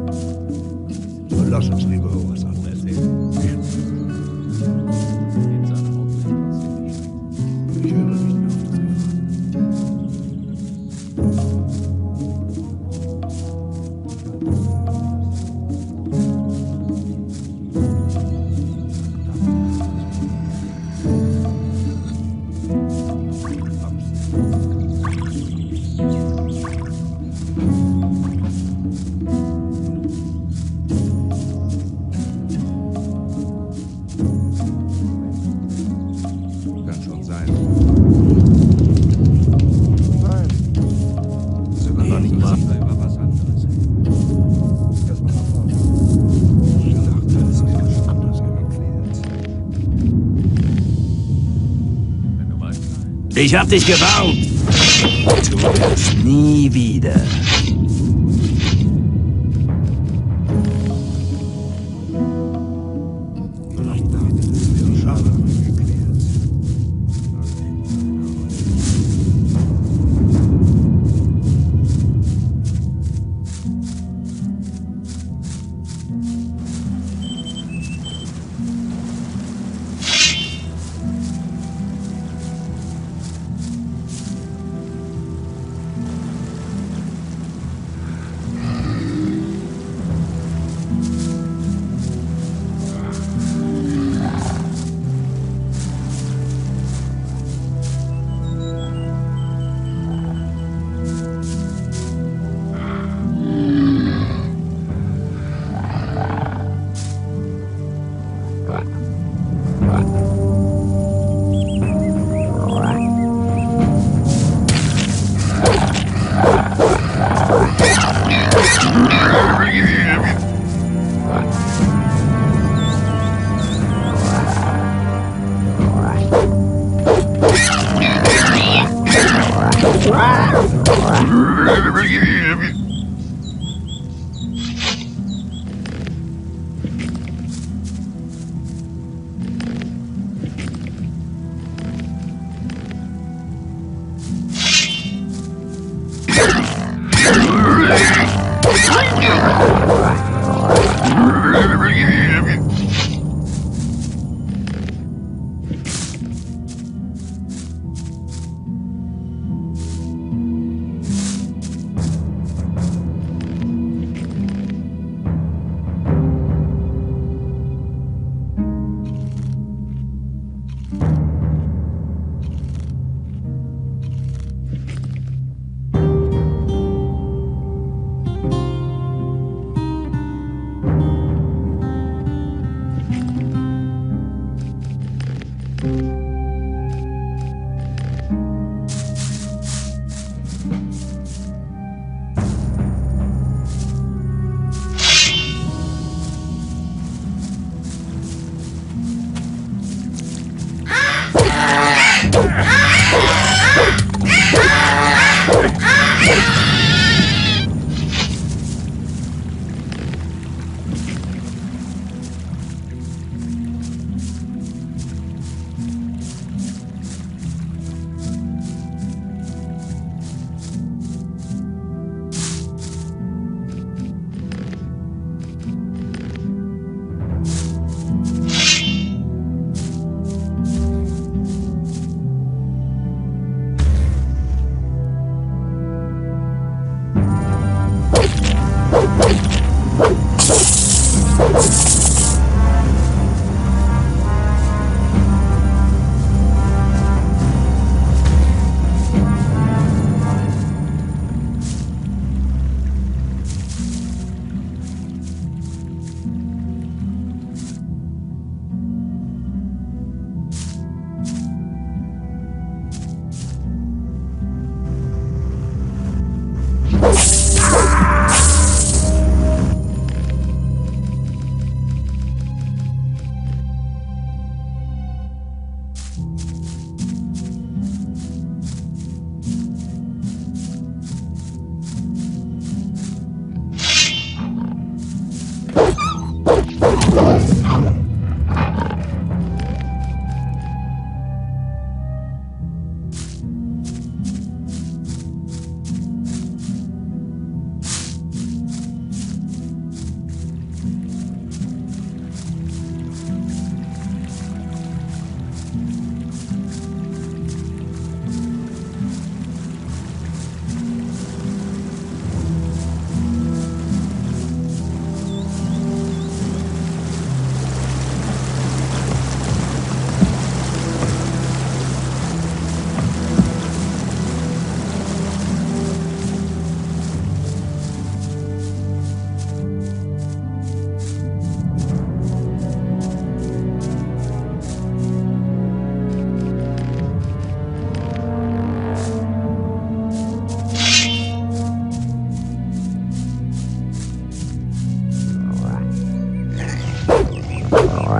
Lass uns lieber über was anderes reden. Ich Ich höre nicht mehr auf das
Ich hab dich gewarnt.
Tu das nie wieder.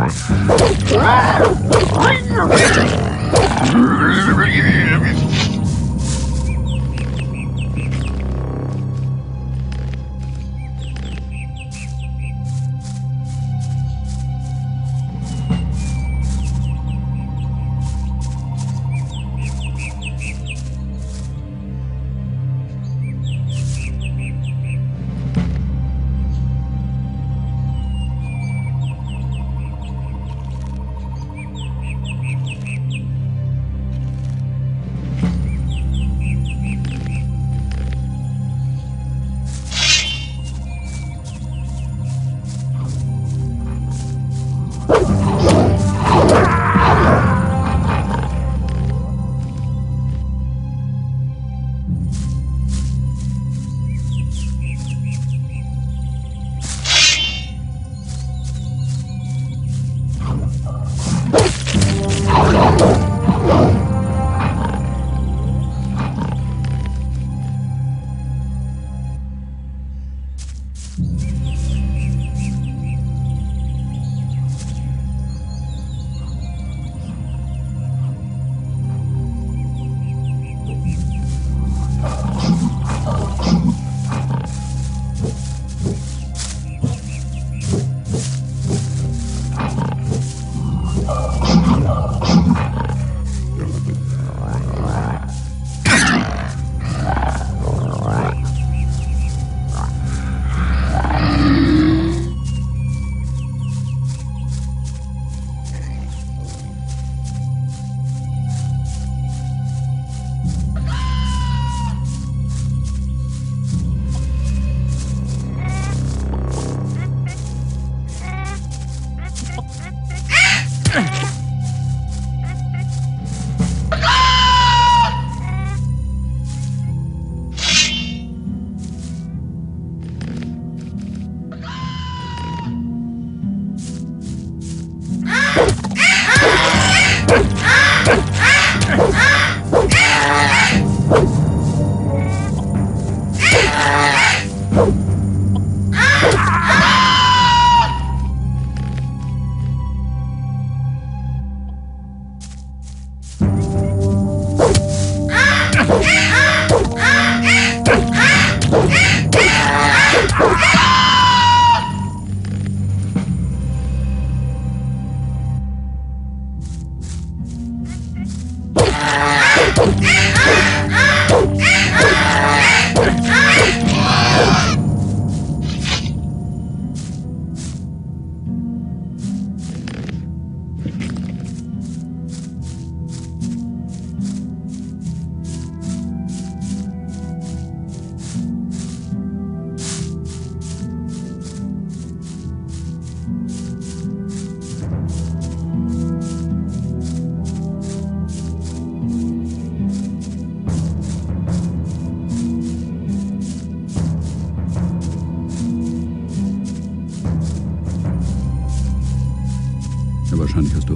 Ja, wahrscheinlich hast du.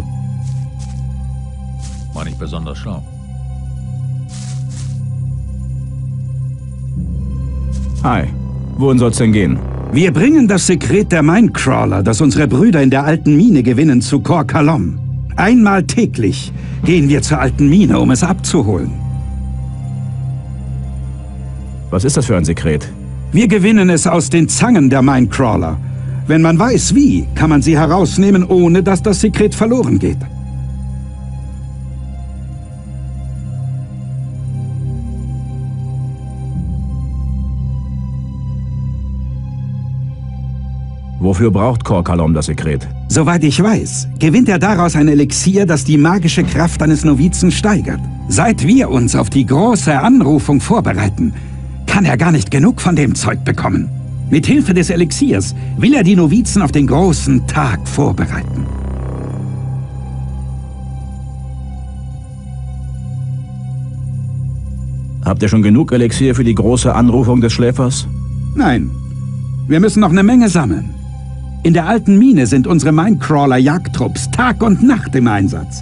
War nicht besonders schlau.
Hi. Wohin soll's denn gehen?
Wir bringen das Sekret der Minecrawler, das unsere Brüder in der alten Mine gewinnen, zu Kor Kalom. Einmal täglich gehen wir zur alten Mine, um es abzuholen.
Was ist das für ein Sekret?
Wir gewinnen es aus den Zangen der Minecrawler. Wenn man weiß wie, kann man sie herausnehmen, ohne dass das Sekret verloren geht.
Wofür braucht Kor Kalom das Sekret?
Soweit ich weiß, gewinnt er daraus ein Elixier, das die magische Kraft eines Novizen steigert. Seit wir uns auf die große Anrufung vorbereiten, kann er gar nicht genug von dem Zeug bekommen. Mit Hilfe des Elixiers will er die Novizen auf den großen Tag vorbereiten.
Habt ihr schon genug Elixier für die große Anrufung des Schläfers?
Nein, wir müssen noch eine Menge sammeln. In der alten Mine sind unsere Minecrawler-Jagdtrupps Tag und Nacht im Einsatz.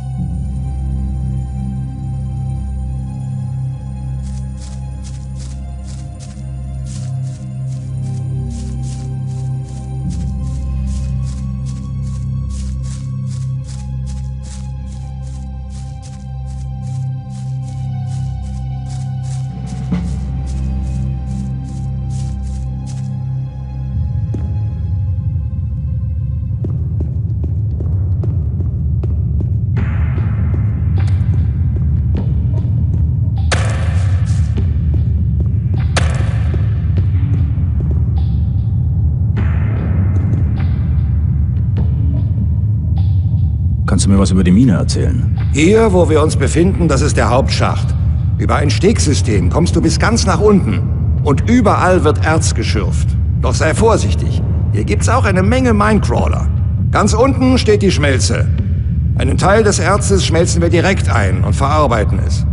Kannst du mir was über die Mine erzählen?
Hier, wo wir uns befinden, das ist der Hauptschacht. Über ein Stegsystem kommst du bis ganz nach unten. Und überall wird Erz geschürft. Doch sei vorsichtig. Hier gibt's auch eine Menge Minecrawler. Ganz unten steht die Schmelze. Einen Teil des Erzes schmelzen wir direkt ein und verarbeiten es.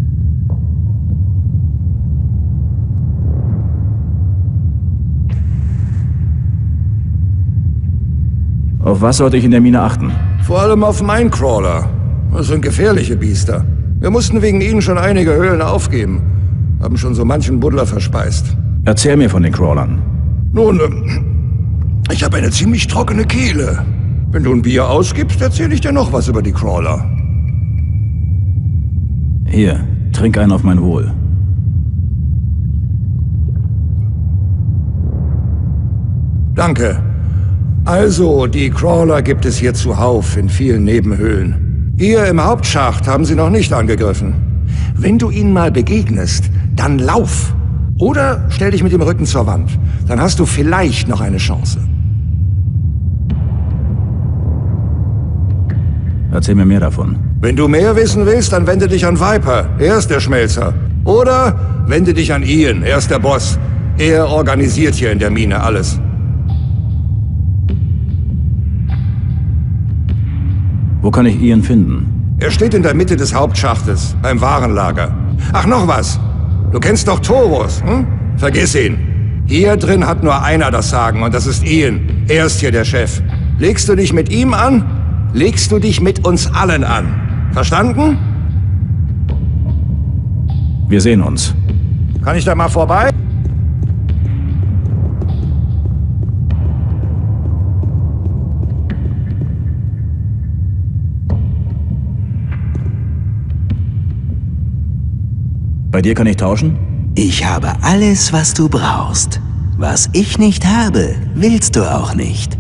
Auf was sollte ich in der Mine achten?
Vor allem auf Minecrawler. Das sind gefährliche Biester. Wir mussten wegen ihnen schon einige Höhlen aufgeben. Haben schon so manchen Buddler verspeist.
Erzähl mir von den Crawlern.
Nun, ich habe eine ziemlich trockene Kehle. Wenn du ein Bier ausgibst, erzähle ich dir noch was über die Crawler.
Hier, trink einen auf mein Wohl.
Danke. Also, die Crawler gibt es hier zuhauf in vielen Nebenhöhlen. Hier im Hauptschacht haben sie noch nicht angegriffen. Wenn du ihnen mal begegnest, dann lauf. Oder stell dich mit dem Rücken zur Wand. Dann hast du vielleicht noch eine Chance.
Erzähl mir mehr davon.
Wenn du mehr wissen willst, dann wende dich an Viper. Er ist der Schmelzer. Oder wende dich an Ian. Er ist der Boss. Er organisiert hier in der Mine alles.
Wo kann ich Ian finden?
Er steht in der Mitte des Hauptschachtes, beim Warenlager. Ach, noch was. Du kennst doch Torus, hm? Vergiss ihn. Hier drin hat nur einer das Sagen und das ist Ian. Er ist hier der Chef. Legst du dich mit ihm an, legst du dich mit uns allen an. Verstanden?
Wir sehen uns.
Kann ich da mal vorbei?
Bei dir kann ich tauschen?
Ich habe alles, was du brauchst. Was ich nicht habe, willst du auch nicht.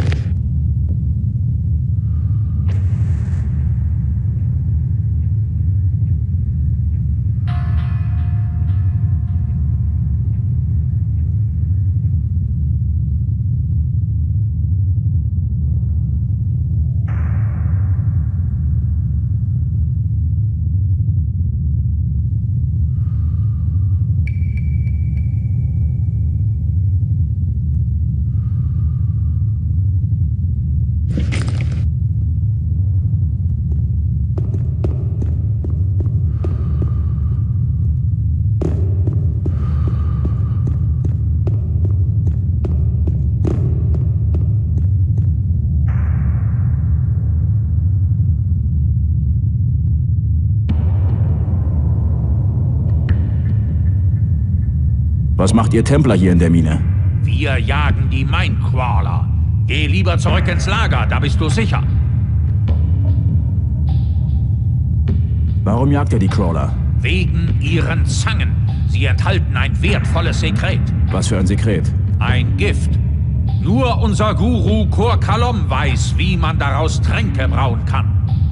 Was macht ihr Templer hier in der Mine?
Wir jagen die Minecrawler. Geh lieber zurück ins Lager, da bist du sicher.
Warum jagt ihr die Crawler?
Wegen ihren Zangen. Sie enthalten ein wertvolles Sekret.
Was für ein Sekret?
Ein Gift. Nur unser Guru Kor Kalom weiß, wie man daraus Tränke brauen kann.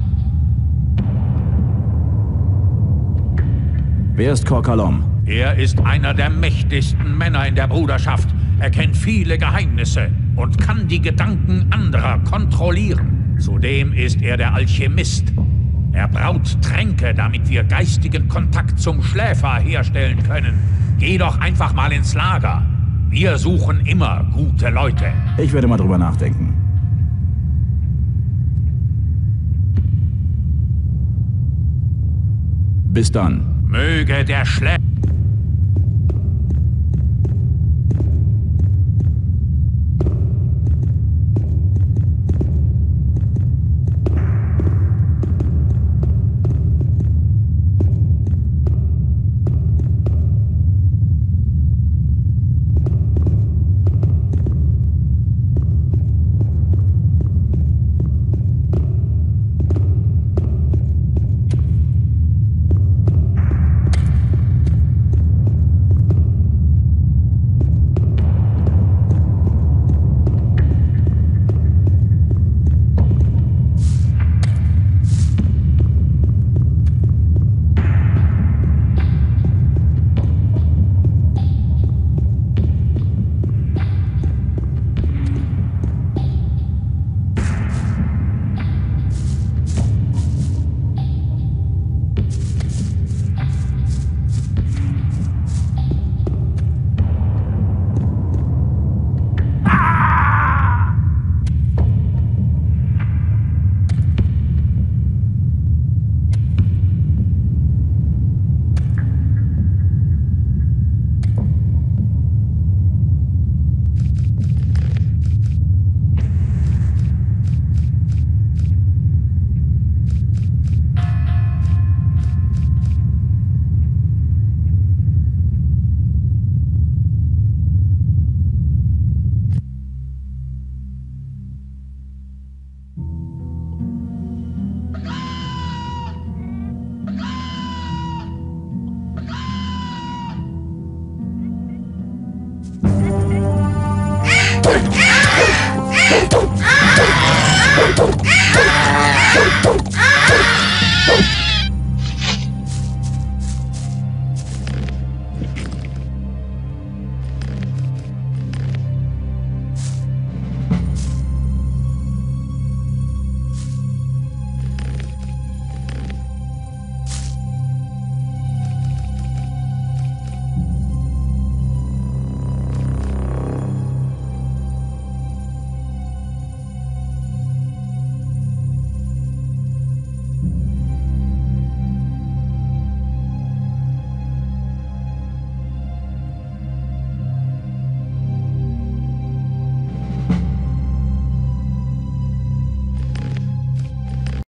Wer ist Kor Kalom?
Er ist einer der mächtigsten Männer in der Bruderschaft. Er kennt viele Geheimnisse und kann die Gedanken anderer kontrollieren. Zudem ist er der Alchemist. Er braut Tränke, damit wir geistigen Kontakt zum Schläfer herstellen können. Geh doch einfach mal ins Lager. Wir suchen immer gute Leute.
Ich werde mal drüber nachdenken. Bis dann.
Möge der Schläfer...